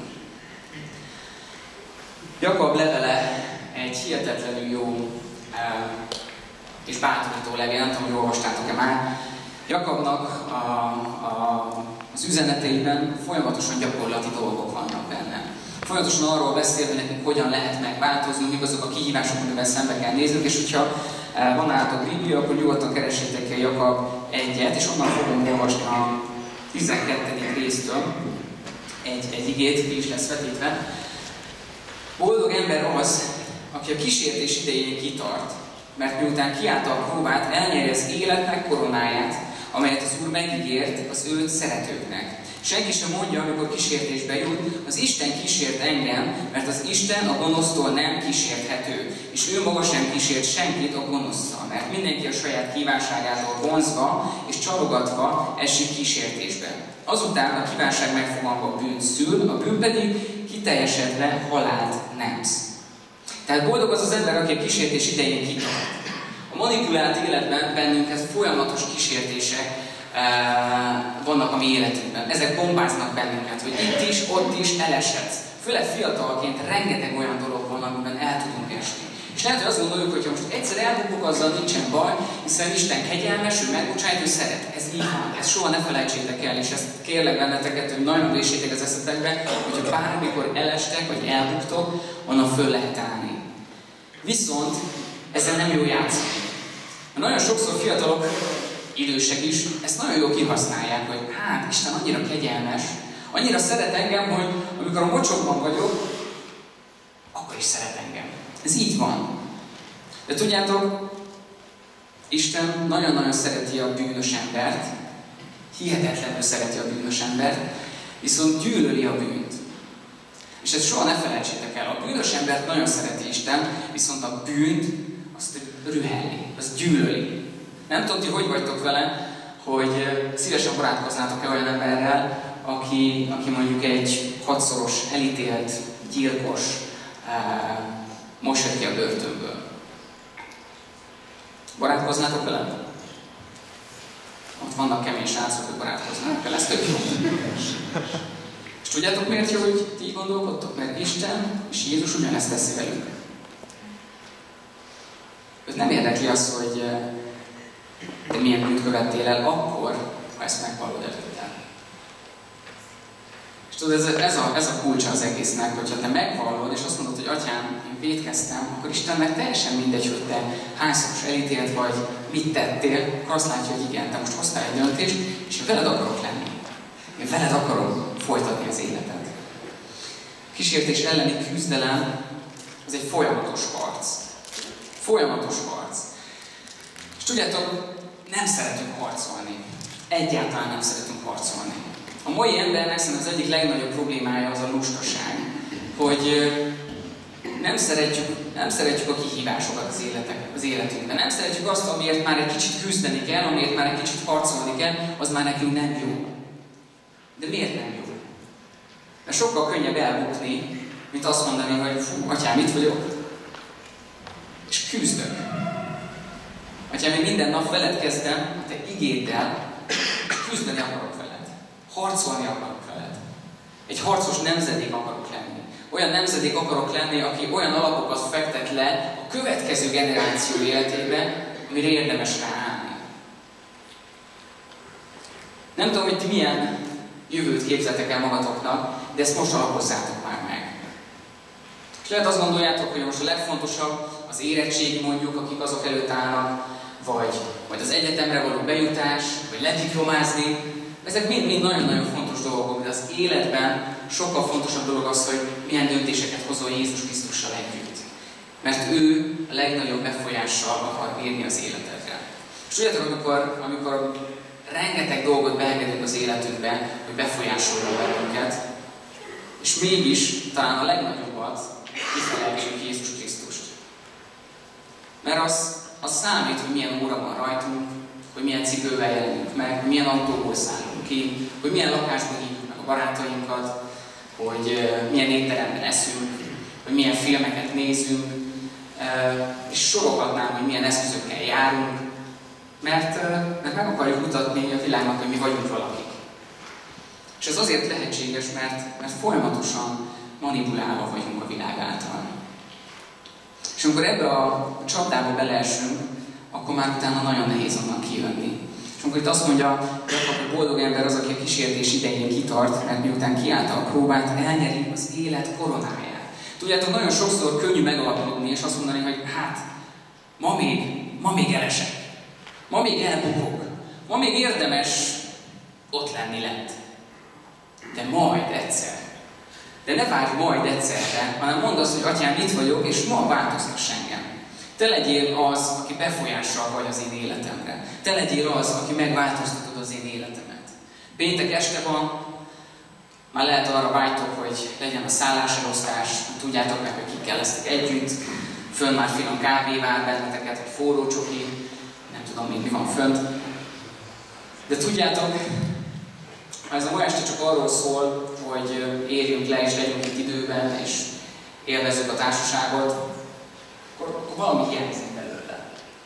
Jakab levele egy hihetetlenül jó e, és bátorító levél, nem tudom, hogy olvastátok-e már. Jakabnak a, a, az üzeneteiben folyamatosan gyakorlati dolgok vannak benne. Folyamatosan arról beszél, hogy nekünk hogyan lehet megváltozni, mik azok a kihívások, amivel szembe kell néznünk, és hogyha van nálatok Biblia, akkor nyugodtan keresétek el Jakab egyet, és onnan fogom olvasni a tizenkettedik résztől egy, egy igét, ki is lesz vetítve. Boldog ember az, aki a kísértés idején kitart, mert miután kiállta a próbát, elnyeri az életnek koronáját, amelyet az Úr megígért az őt szeretőknek. Senki sem mondja, amikor kísértésbe jut, az Isten kísért engem, mert az Isten a gonosztól nem kísérthető, és ő maga sem kísért senkit a gonoszszal, mert mindenki a saját kívánságától vonzva és csalogatva esik kísértésbe. Azután a kívánság megfogalmazva bűnt szül, a bűn pedig kiteljesedve halált nemz. Tehát boldog az az ember, aki a kísértés idején kitart. A manipulált életben bennünket folyamatos kísértések vannak a mi életünkben. Ezek bombáznak bennünket, hogy itt is, ott is eleshetsz. Főleg fiatalként rengeteg olyan dolog van, amiben el tudunk esni. És lehet, hogy azt gondoljuk, hogy ha most egyszer elbukok, azzal nincsen baj, hiszen Isten kegyelmes, ő megbocsájt, ő szeret. Ez így van, ezt soha ne felejtsétek el, és ezt kérlek benneteket, hogy nagyon vésétek az eszetekbe, hogyha bármikor elestek, vagy elbuktok, onnan föl lehet állni. Viszont ezzel nem jó játszani. Nagyon sokszor fiatalok, idősek is, ezt nagyon jól kihasználják, hogy hát Isten annyira kegyelmes, annyira szeret engem, hogy amikor a mocsokban vagyok, akkor is szeret engem. Ez így van. De tudjátok, Isten nagyon-nagyon szereti a bűnös embert, hihetetlenül szereti a bűnös embert, viszont gyűlöli a bűnt. És ezt soha ne felejtsétek el, a bűnös embert nagyon szereti Isten, viszont a bűnt azt rühelli, azt gyűlöli. Nem tudom, ti hogy vagytok vele, hogy szívesen barátkoznátok-e olyan emberrel, aki, aki mondjuk egy hatszoros, elítélt, gyilkos, uh, most jött ki a börtönből. Barátkoznátok vele? Ott vannak kemény srácok, hogy barátkoznátok vele, ez tök jó. És tudjátok miért jó, hogy ti így gondolkodtok? Mert Isten és Jézus ugyanezt teszi velünk. Őt nem érdekli az, hogy te milyen bűnt követtél el akkor, ha ezt megvallod előtte. És tudod, ez, ez, a, ez a kulcsa az egésznek, hogyha te megvallod, és azt mondod, hogy atyám, én vétkeztem, akkor Istennek teljesen mindegy, hogy te hányszoros elítélt vagy, mit tettél, akkor azt látja, hogy igen, te most hoztál egy döntést, és én veled akarok lenni. Én veled akarom folytatni az életet. A kísértés elleni küzdelem az egy folyamatos harc. Folyamatos harc. És tudjátok, nem szeretünk harcolni. Egyáltalán nem szeretünk harcolni. A mai embernek szerintem az egyik legnagyobb problémája az a lustaság, hogy nem szeretjük, nem szeretjük a kihívásokat az, életek, az életünkben. Nem szeretjük azt, amiért már egy kicsit küzdeni kell, amiért már egy kicsit harcolni kell, az már nekünk nem jó. De miért nem jó? Mert sokkal könnyebb elbukni, mint azt mondani, hogy fú, atyám, itt vagyok, és küzdök. Atyám, én minden nap veled kezdem, a te igéddel, és küzdeni akarok veled. Harcolni akarok veled. Egy harcos nemzedék akarok lenni. Olyan nemzedék akarok lenni, aki olyan alapokat fektet le a következő generáció életébe, amire érdemes ráállni. Nem tudom, hogy ti milyen jövőt képzeltek el magatoknak, de ezt most alapozzátok már meg. És lehet azt gondoljátok, hogy most a legfontosabb az érettségi mondjuk, akik azok előtt állnak, vagy, vagy az egyetemre való bejutás, vagy lediplomázni. Ezek mind-mind nagyon-nagyon fontos dolgok, de az életben sokkal fontosabb dolog az, hogy milyen döntéseket hozol Jézus Krisztussal együtt. Mert ő a legnagyobb befolyással akar bírni az életedre. És tudjátok, amikor, amikor rengeteg dolgot beengedünk az életünkbe, hogy befolyásolja bennünket, és mégis talán a legnagyobbat kifelejtsük Jézus Krisztust. Mert az, az számít, hogy milyen óra van rajtunk, hogy milyen cipővel jelenünk meg, hogy milyen autóból szállunk ki, hogy milyen lakásban hívjuk meg a barátainkat, hogy milyen étteremben eszünk, hogy milyen filmeket nézünk, és sorolhatnám, hogy milyen eszközökkel járunk, mert, mert meg akarjuk mutatni a világnak, hogy mi vagyunk valakik. És ez azért lehetséges, mert, mert folyamatosan manipulálva vagyunk a világ által. És amikor ebbe a csapdába beleesünk, akkor már utána nagyon nehéz onnan kijönni. És És amikor itt azt mondja, hogy boldog ember az, aki a kísértés idején kitart, mert miután kiállta a próbát, elnyeri az élet koronáját. Tudjátok, nagyon sokszor könnyű megalapodni és azt mondani, hogy hát, ma még, ma még elesek. Ma még elbukok. Ma még érdemes ott lenni lent. De majd egyszer. De ne várj majd egyszerre, hanem mondd azt, hogy atyám, itt vagyok, és ma változtass engem. Te legyél az, aki befolyással vagy az én életemre. Te legyél az, aki megváltoztatod az én életemet. Péntek este van, már lehet arra vágytok, hogy legyen a szálláselosztás, tudjátok meg, hogy kikkel lesztek együtt, fönn már finom kávé vár benneteket, vagy forró csoki, nem tudom még mi van fönt. De tudjátok, ha ez a ma este csak arról szól, hogy érjünk le és legyünk itt időben, és élvezzük a társaságot, akkor, akkor valami hiányzik belőle.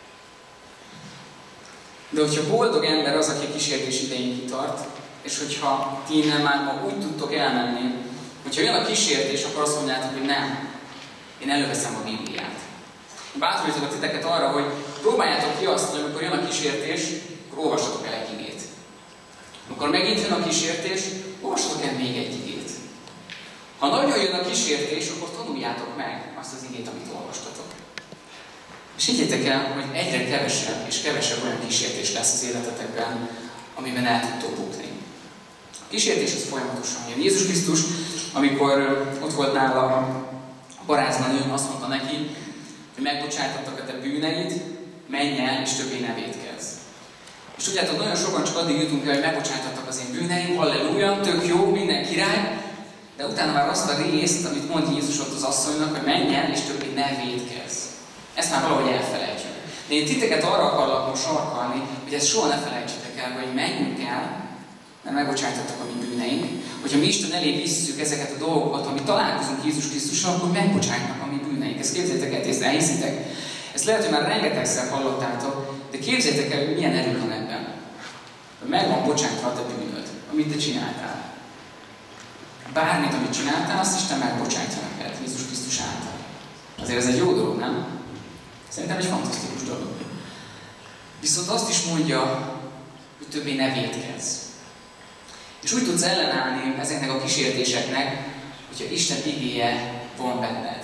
De hogyha boldog ember az, aki a kísértés idején kitart, és hogyha ti innen már ma úgy tudtok elmenni, hogyha jön a kísértés, akkor azt mondjátok, hogy nem, én előveszem a Bibliát. Én bátorítok titeket arra, hogy próbáljátok ki azt, hogy amikor jön a kísértés, akkor olvassatok el egy igét. Amikor megint jön a kísértés, olvassatok el még egy igét. Ha nagyon jön a kísértés, akkor tanuljátok meg azt az igét, amit olvastatok. És higgyétek el, hogy egyre kevesebb és kevesebb olyan kísértés lesz az életetekben, amiben el tudtok bukni. A kísértés az folyamatosan jön. Jézus Krisztus, amikor ott volt nála a parázna nő, azt mondta neki, hogy megbocsájtottak a te bűneid, menj el, és többé ne vétkezz. És tudjátok, nagyon sokan csak addig jutunk el, hogy megbocsájtottak az én bűneim, halleluja, tök jó, minden király, de utána már azt a részt, amit mond Jézus ott az asszonynak, hogy menj el, és többé ne vétkezz. Ezt már valahogy elfelejtjük. De én titeket arra akarlak most sarkalni, hogy ezt soha ne felejtsétek el, hogy menjünk el, mert megbocsájtottak a mi bűneink. Hogyha mi Isten elé visszük ezeket a dolgokat, amit találkozunk Jézus Krisztussal, akkor megbocsájtnak a mi bűneink. Ezt képzeljétek el, ezt elhiszitek. Ezt lehet, hogy már rengetegszer hallottátok, de képzeljétek el, hogy milyen erő van ebben. Hogy meg van bocsátva a te bűnöd, amit te csináltál. Bármit, amit csináltál, azt Isten megbocsátja neked Jézus Krisztus által. Azért ez egy jó dolog, nem? Szerintem egy fantasztikus dolog. Viszont azt is mondja, hogy többé ne vétkezz. És úgy tudsz ellenállni ezeknek a kísértéseknek, hogyha Isten igéje van benned.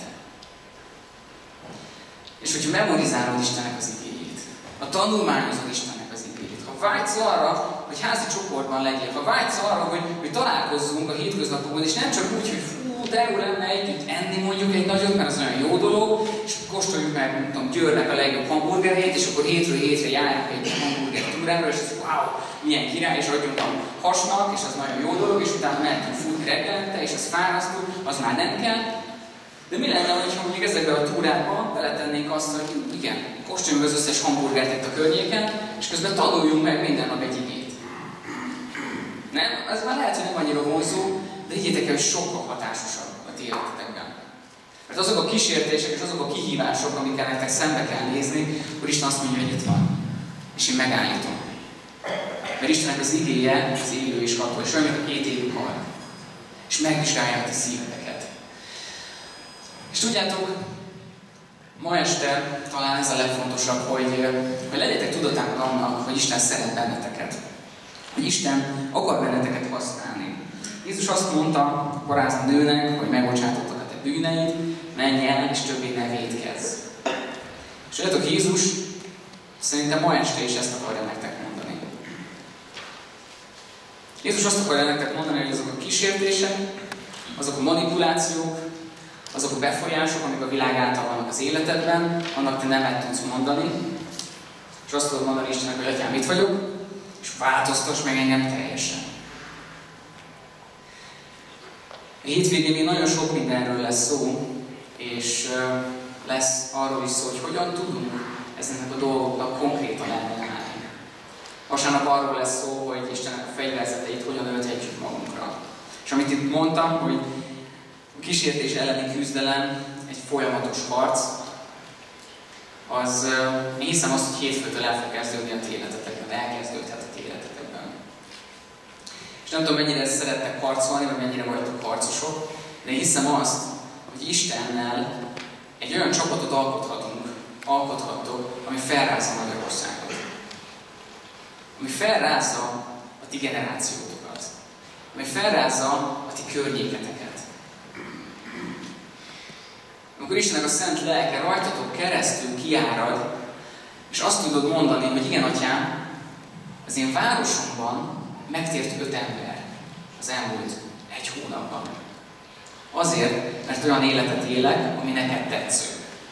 És hogyha memorizálod Istennek az igéjét, ha tanulmányozod Istennek az igéjét, ha vágysz arra, hogy házi csoportban legyél, ha vágysz arra, hogy, hogy találkozzunk a hétköznapokban, és nem csak úgy, hogy fú, de jó lenne együtt enni mondjuk egy nagyot, mert az olyan jó dolog, és kóstoljuk meg, nem tudom, Győrnek a legjobb hamburgerét, és akkor hétről hétre járjuk egy hamburger túrára, és ez wow, milyen király, és adjunk a hasnak, és az nagyon jó dolog, és utána mentünk futni reggelente, és az fárasztó, az már nem kell. De mi lenne, ha mondjuk ezekben a túrákban beletennénk azt, hogy igen, kóstoljunk az összes hamburgert itt a környéken, és közben tanuljunk meg minden nap egy igét. Nem? Ez már lehet, hogy nem annyira vonzó, de higgyétek el, hogy sokkal hatásosabb a ti életetekben. Mert azok a kísértések és azok a kihívások, amikkel nektek szembe kell nézni, akkor Isten azt mondja, hogy itt van. És én megállítom. Mert Istennek az igéje, az élő és ható, és olyan, mint a két élő hal. És megvizsgálja a ti szíveteket. És tudjátok, ma este talán ez a legfontosabb, hogy, hogy legyetek tudatában annak, hogy Isten szeret benneteket. Hogy Isten akar benneteket használni. Jézus azt mondta a parázna nőnek, hogy megbocsátottak a te bűneid, menj el, és többé ne vétkezz. És tudjátok, Jézus szerintem ma este is ezt akarja nektek mondani. Jézus azt akarja nektek mondani, hogy azok a kísértések, azok a manipulációk, azok a befolyások, amik a világ által vannak az életedben, annak te nemet tudsz mondani, és azt tudod mondani Istennek, hogy atyám, itt vagyok, és változtass meg engem teljesen. A hétvégén még nagyon sok mindenről lesz szó, és lesz arról is szó, hogy hogyan tudunk ezeknek a dolgoknak konkrétan ellenállni. Vasárnap arról lesz szó, hogy Istennek a fegyverzeteit hogyan ölthetjük magunkra. És amit itt mondtam, hogy a kísértés elleni küzdelem egy folyamatos harc, az én hiszem azt, hogy hétfőtől el fog kezdődni a ti életetekben, elkezdődhet a ti életetekben. És nem tudom, mennyire szerettek harcolni, vagy mennyire vagytok harcosok, de én hiszem azt, hogy Istennel egy olyan csapatot alkothatunk, alkothattok, ami felrázza Magyarországot. ami felrázza a ti generációtokat, ami felrázza a ti környéketeket. Amikor Istennek a szent lelke rajtatok keresztül kiárad, és azt tudod mondani, hogy igen, atyám, az én városomban megtért öt ember az elmúlt egy hónapban. Azért, mert olyan életet élek, ami neked tetsző.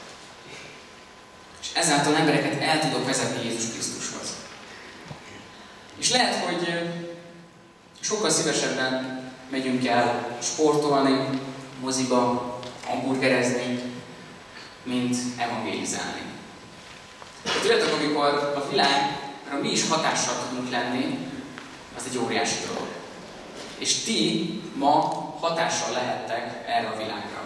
És ezáltal embereket el tudok vezetni Jézus Krisztushoz. És lehet, hogy sokkal szívesebben megyünk el sportolni, moziba, hamburgerezni, mint evangélizálni. Tudjátok, amikor a világra mi is hatással tudunk lenni, az egy óriási dolog. És ti ma hatással lehettek erre a világra.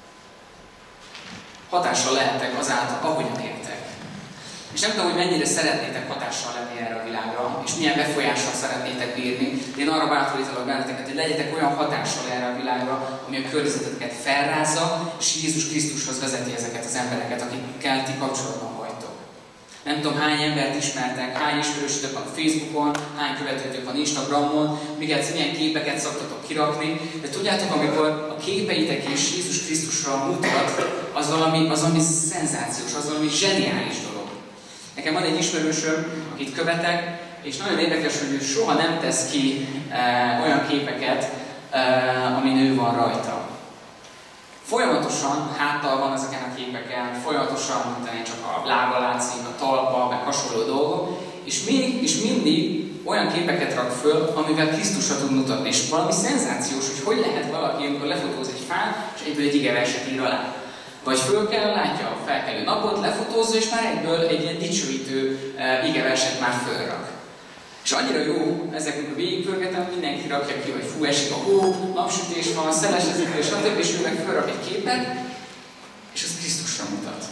Hatással lehettek azáltal, ahogyan éltek. És nem tudom, hogy mennyire szeretnétek hatással lenni erre a világra, és milyen befolyással szeretnétek bírni, de én arra bátorítalak benneteket, hogy legyetek olyan hatással erre a világra, ami a környezeteket felrázza, és Jézus Krisztushoz vezeti ezeket az embereket, akikkel ti kapcsolatban vagytok. Nem tudom, hány embert ismertek, hány ismerősötök van Facebookon, hány követőtök van Instagramon, miket, milyen képeket szoktatok kirakni, de tudjátok, amikor a képeitek is Jézus Krisztusra mutat, az valami, az valami szenzációs, az valami zseniális dolog. Nekem van egy ismerősöm, akit követek, és nagyon érdekes, hogy ő soha nem tesz ki e, olyan képeket, e, amin ő van rajta. Folyamatosan háttal van ezeken a képeken, folyamatosan mint csak a lába látszik, a talpa, meg hasonló dolgok, és, még, és mindig olyan képeket rak föl, amivel Krisztusra tud mutatni. És valami szenzációs, hogy hogy lehet valaki, amikor lefotóz egy fát, és egyből egy igeverset ír alá. Vagy föl kell, látja a felkelő napot, lefotózza, és már egyből egy ilyen dicsőítő uh, igeverset már fölrak. És annyira jó, ezek, amikor végigpörgetem, mindenki rakja ki, hogy fú, esik a hó, napsütés van, szeles az idő, stb. És ő meg fölrak egy képet, és az Krisztusra mutat.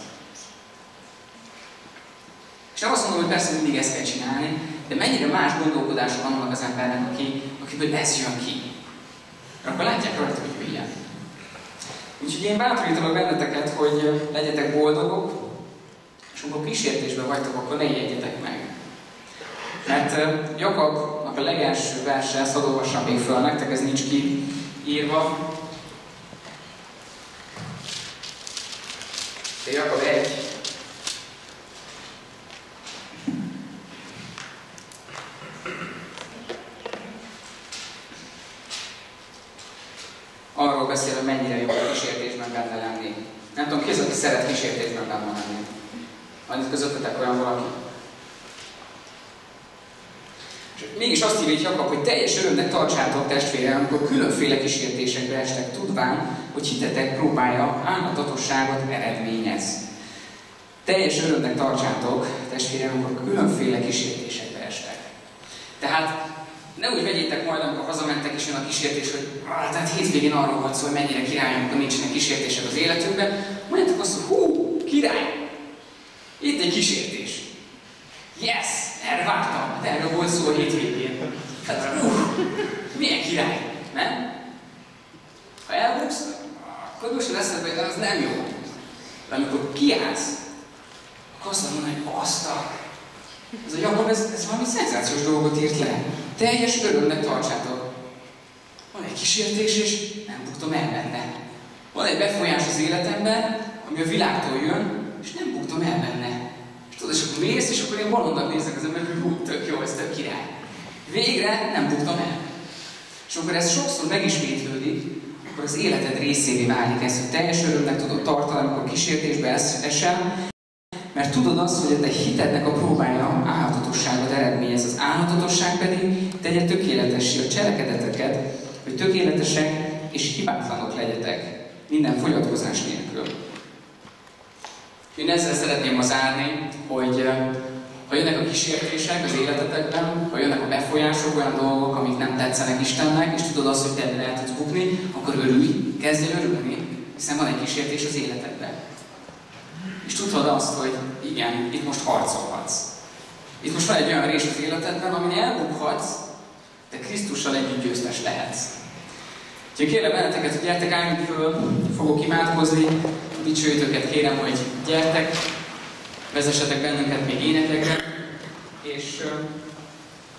És nem azt mondom, hogy persze mindig ezt kell csinálni, de mennyire más gondolkodása van annak az embernek, aki, akiből ez jön ki. Akkor látják rajta, hogy milyen. Úgyhogy én bátorítalak benneteket, hogy legyetek boldogok, és amikor kísértésben vagytok, akkor ne ijedjetek meg. Mert Jakabnak a legelső verse, ezt hadd olvassam még föl nektek, ez nincs kiírva. De Jakab egy. Arról beszél, hogy mennyire jó a kísértésben benne lenni. Nem tudom, ki az, aki szeret kísértésben benne lenni. Annyit közöttetek olyan valaki. És mégis azt írja Jakab, hogy teljes örömnek tartsátok, testvérem, amikor különféle kísértésekbe estek, tudván, hogy hitetek próbálja álhatatosságot eredményez. Teljes örömnek tartsátok, testvérem, amikor különféle kísértésekbe estek. Tehát ne úgy vegyétek majd, amikor hazamentek és jön a kísértés, hogy ah, tehát hétvégén arról volt szó, hogy mennyire király, amikor nincsenek kísértések az életünkben. Mondjátok azt, hogy hú, király! Itt egy kísértés. Yes! Erre vártam, de erről volt szó a hétvégén. Tehát, uh, milyen király, nem? Ha elbuksz, akkor most lesz, hogy az nem jó. De amikor kiállsz, akkor azt mondod, hogy azt a... Ez a Jakab, ez, ez valami szenzációs dolgot írt le. Teljes örömnek tartsátok. Van egy kísértés, és nem buktam el benne. Van egy befolyás az életemben, ami a világtól jön, és nem buktam el benne. És tudod, és akkor mész, és akkor én bolondnak néznek az emberek, hogy hú, tök jó, ez tök király. Végre nem buktam el. És akkor ez sokszor megismétlődik, akkor az életed részévé válik ez, hogy teljes örömnek tudod tartani, amikor kísértésbe esel, mert tudod azt, hogy a te hitednek a próbája álhatatosságot eredményez, az álhatatosság pedig tegye tökéletessé a cselekedeteket, hogy tökéletesek és hibátlanok legyetek, minden fogyatkozás nélkül. Én ezzel szeretném ma zárni, hogy ha jönnek a kísértések az életetekben, ha jönnek a befolyások, olyan dolgok, amik nem tetszenek Istennek, és tudod azt, hogy te el tudsz bukni, akkor örülj, kezdj el örülni, hiszen van egy kísértés az életedben. És tudod azt, hogy igen, itt most harcolhatsz. Itt most van egy olyan rész az életedben, amin elbukhatsz, de Krisztussal együtt győztes lehetsz. Úgyhogy kérlek benneteket, hogy gyertek, álljunk föl, fogok imádkozni, a dicsőítőket kérem, hogy gyertek, vezessetek bennünket még énekekre, és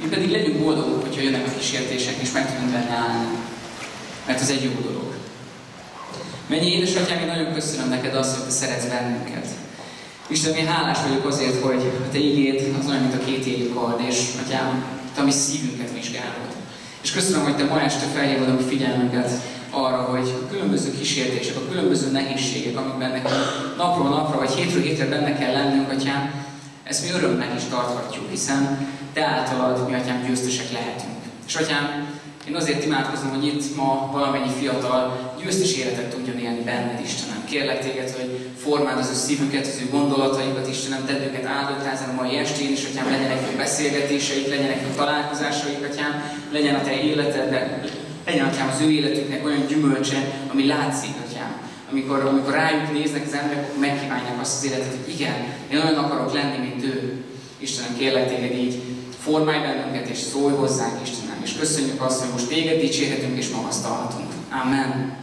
Mi pedig legyünk boldogok, hogyha jönnek a kísértések, és meg tudunk benne állni. Mert ez egy jó dolog. Mennyi édesatyám, én nagyon köszönöm neked azt, hogy te szeretsz bennünket. Istenem, én hálás vagyok azért, hogy a te igéd az olyan, mint a két élő kard, és atyám, te a mi szívünket vizsgálod. És köszönöm, hogy te ma este felhívod a mi figyelmünket arra, hogy a különböző kísértések, a különböző nehézségek, amikben nekünk napról napra, vagy hétről hétre benne kell lennünk, atyám, ezt mi örömmel is tarthatjuk, hiszen te általad mi, atyám, győztesek lehetünk. És atyám, én azért imádkozom, hogy itt ma valamennyi fiatal győztes életet tudjon élni benned, Istenem. Kérlek téged, hogy formáld az ő szívüket, az ő gondolataikat, Istenem, tedd őket áldottá ezen a mai estén is, atyám, legyenek jó beszélgetéseik, legyenek jó találkozásaik, atyám, legyen a te életedben, legyen, atyám, az ő életüknek olyan gyümölcse, ami látszik, atyám. Amikor, amikor rájuk néznek az emberek, akkor megkívánják azt az életet, hogy igen, én olyan akarok lenni, mint ő. Istenem, kérlek téged így, formálj bennünket és szólj hozzánk, Istenem. És köszönjük azt, hogy most téged dicsérhetünk és magasztalhatunk. Amen.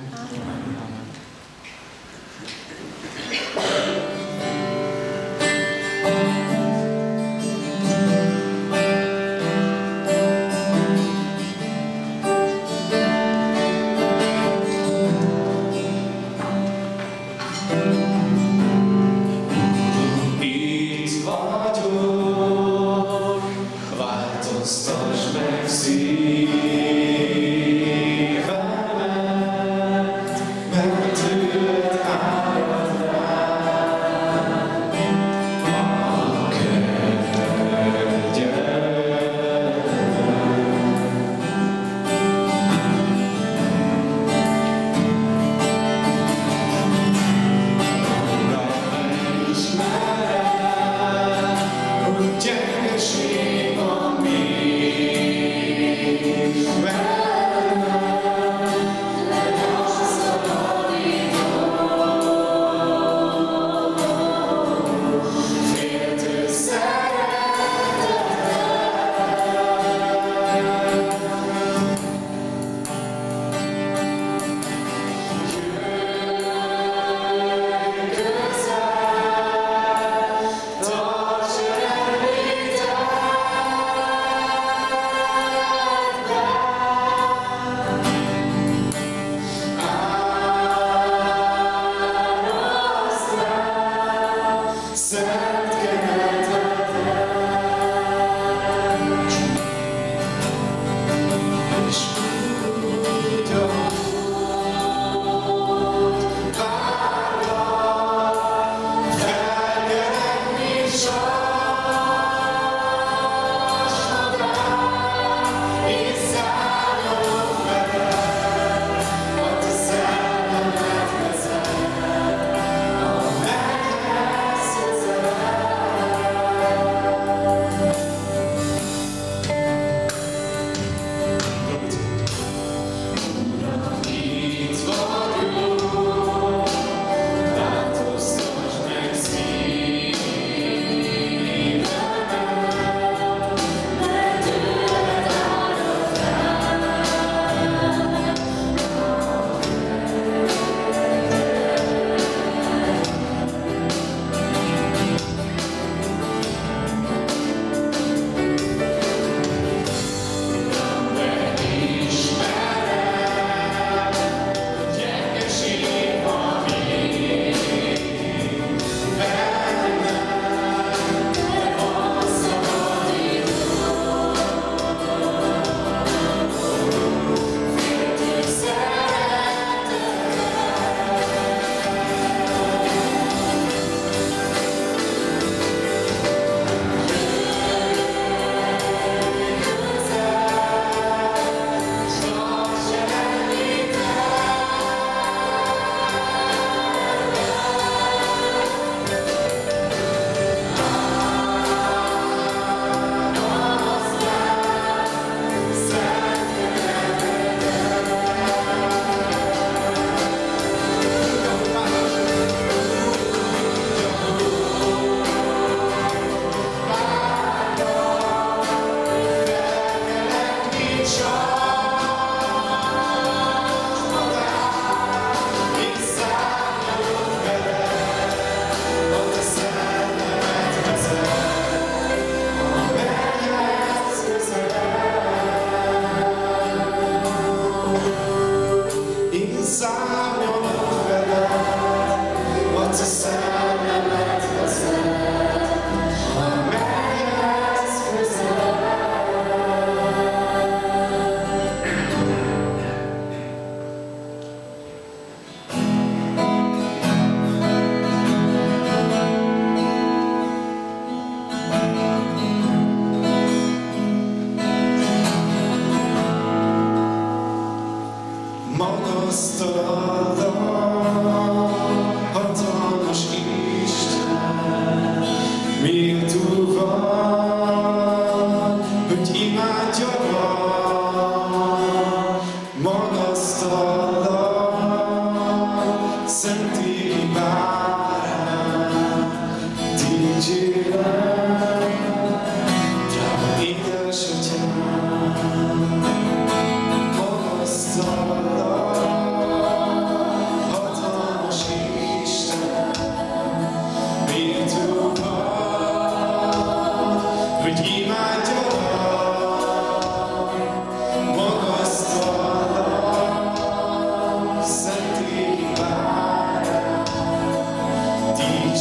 Változtasd meg szívemet,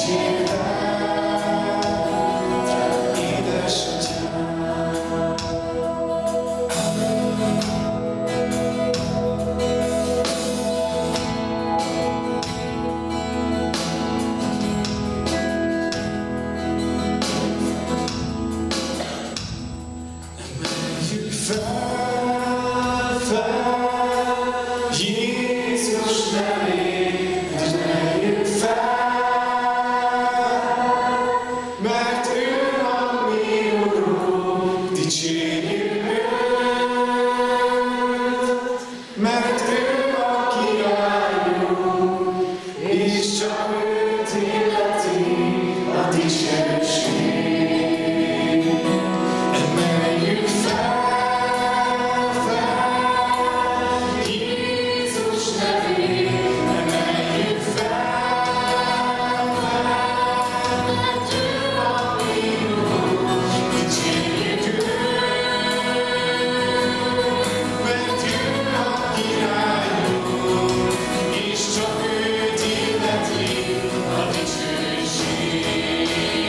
Dicsőség.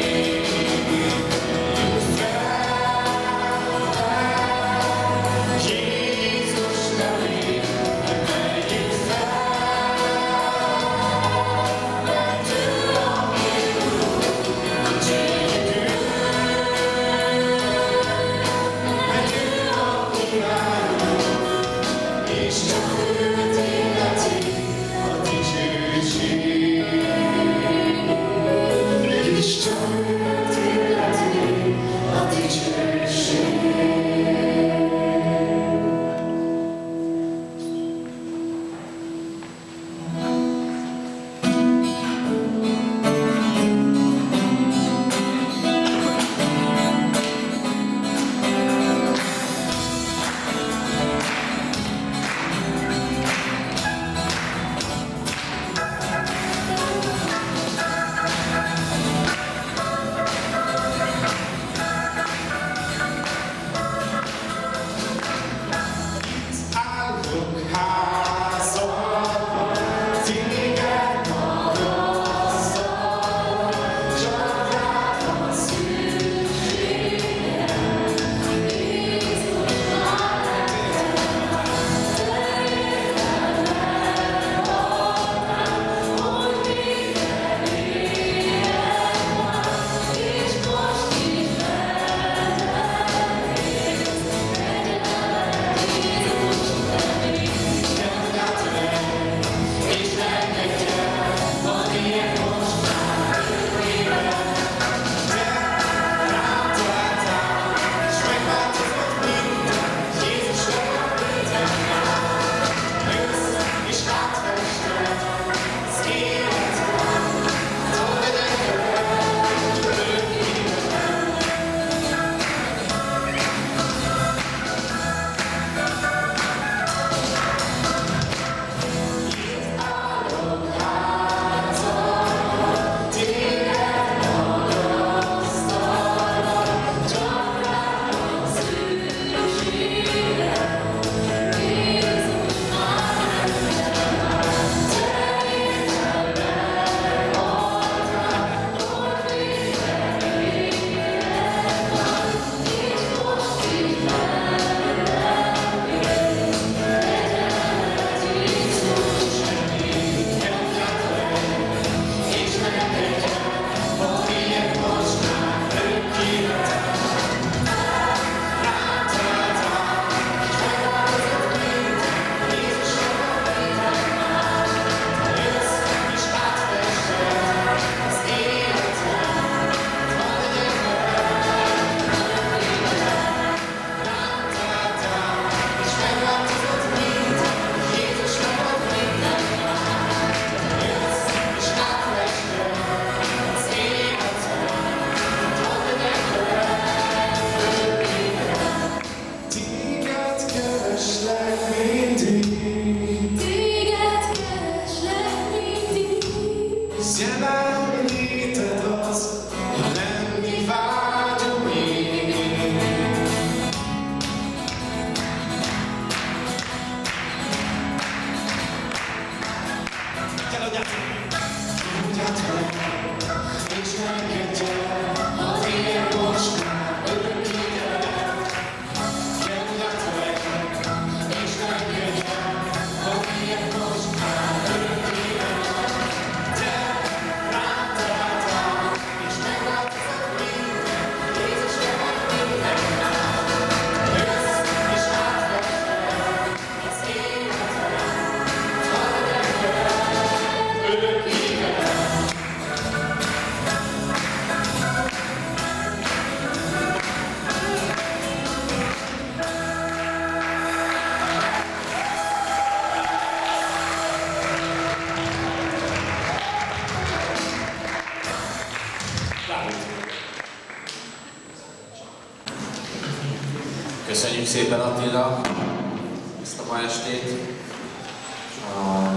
Köszönjük szépen Attila ezt a ma estét. Uh,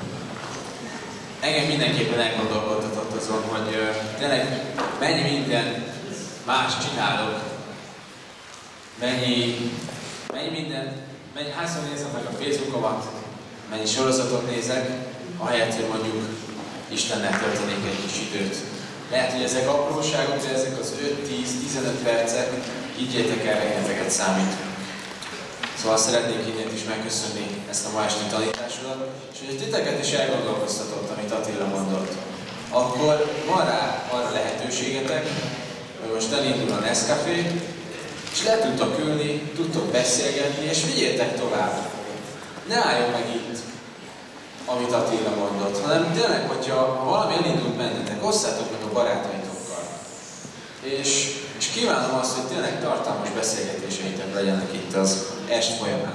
engem mindenképpen elgondolkodtatott azon, hogy uh, tényleg mennyi minden más csinálok, mennyi, mennyi minden, mennyi, hányszor nézem meg a Facebookomat, mennyi sorozatot nézek, ahelyett, hogy mondjuk Istennel töltenék egy kis időt. Lehet, hogy ezek apróságok, de ezek az öt-tíz-tizenöt percek, higgyétek el, rengeteget számít. Szóval szeretnék innen is megköszönni ezt a ma esti tanításodat, és hogy titeket is elgondolkoztatott, amit Attila mondott, akkor van rá arra lehetőségetek, hogy most elindul a Nescafé, és le tudtok ülni, tudtok beszélgetni, és vigyétek tovább. Ne álljon meg itt, amit Attila mondott, hanem tényleg, hogyha valami elindult bennetek, osszátok meg a barátaitokkal. És, és kívánom azt, hogy tényleg tartalmas beszélgetéseitek legyenek itt az est folyamán.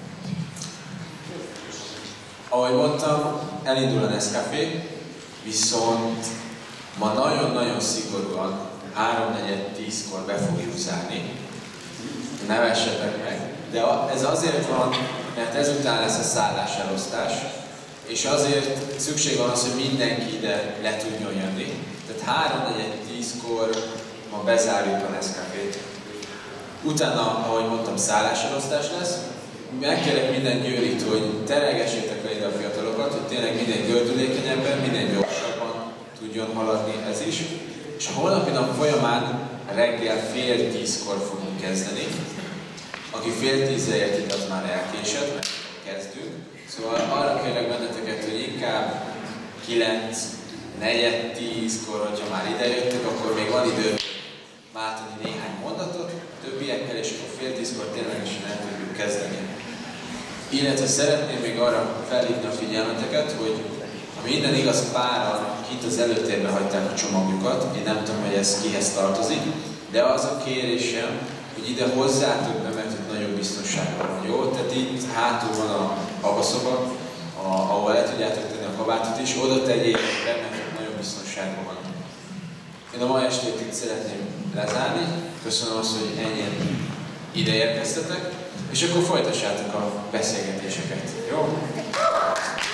Ahogy mondtam, elindul a Nescafé, viszont ma nagyon-nagyon szigorúan háromnegyed tízkor be fogjuk zárni. Ne vessetek meg, de ez azért van, mert ezután lesz a szálláselosztás, és azért szükség van az, hogy mindenki ide le tudjon jönni. Tehát háromnegyed tízkor ma bezárjuk a Nescafét. Utána, ahogy mondtam, szálláselosztás lesz. Megkérek minden győrit, hogy terelgessétek le ide a fiatalokat, hogy tényleg minden gördülékenyebben, minden gyorsabban tudjon haladni ez is. És a holnapi nap folyamán reggel fél tízkor fogunk kezdeni. Aki fél tízre ért itt, az már elkésett, mert kezdünk. Szóval arra kérlek benneteket, hogy inkább kilenc, negyed tízkor, hogyha már idejöttek, akkor még van idő váltani néhány mondatot többiekkel, és akkor fél tízkor ténylegesen el tudjuk kezdeni. Illetve szeretném még arra felhívni a figyelmeteket, hogy ha minden igaz, páran itt az előtérben hagyták a csomagjukat, én nem tudom, hogy ez kihez tartozik, de az a kérésem, hogy ide hozzátok be, mert itt nagyobb biztonságban van, jó? Tehát itt hátul van a babaszoba, ahol le tudjátok tenni a kabátot is, oda tegyék be, mert nagyobb biztonságban van. Én a mai estét itt szeretném lezárni, köszönöm azt, hogy ennyien ide érkeztetek, és akkor folytassátok a beszélgetéseket, jó?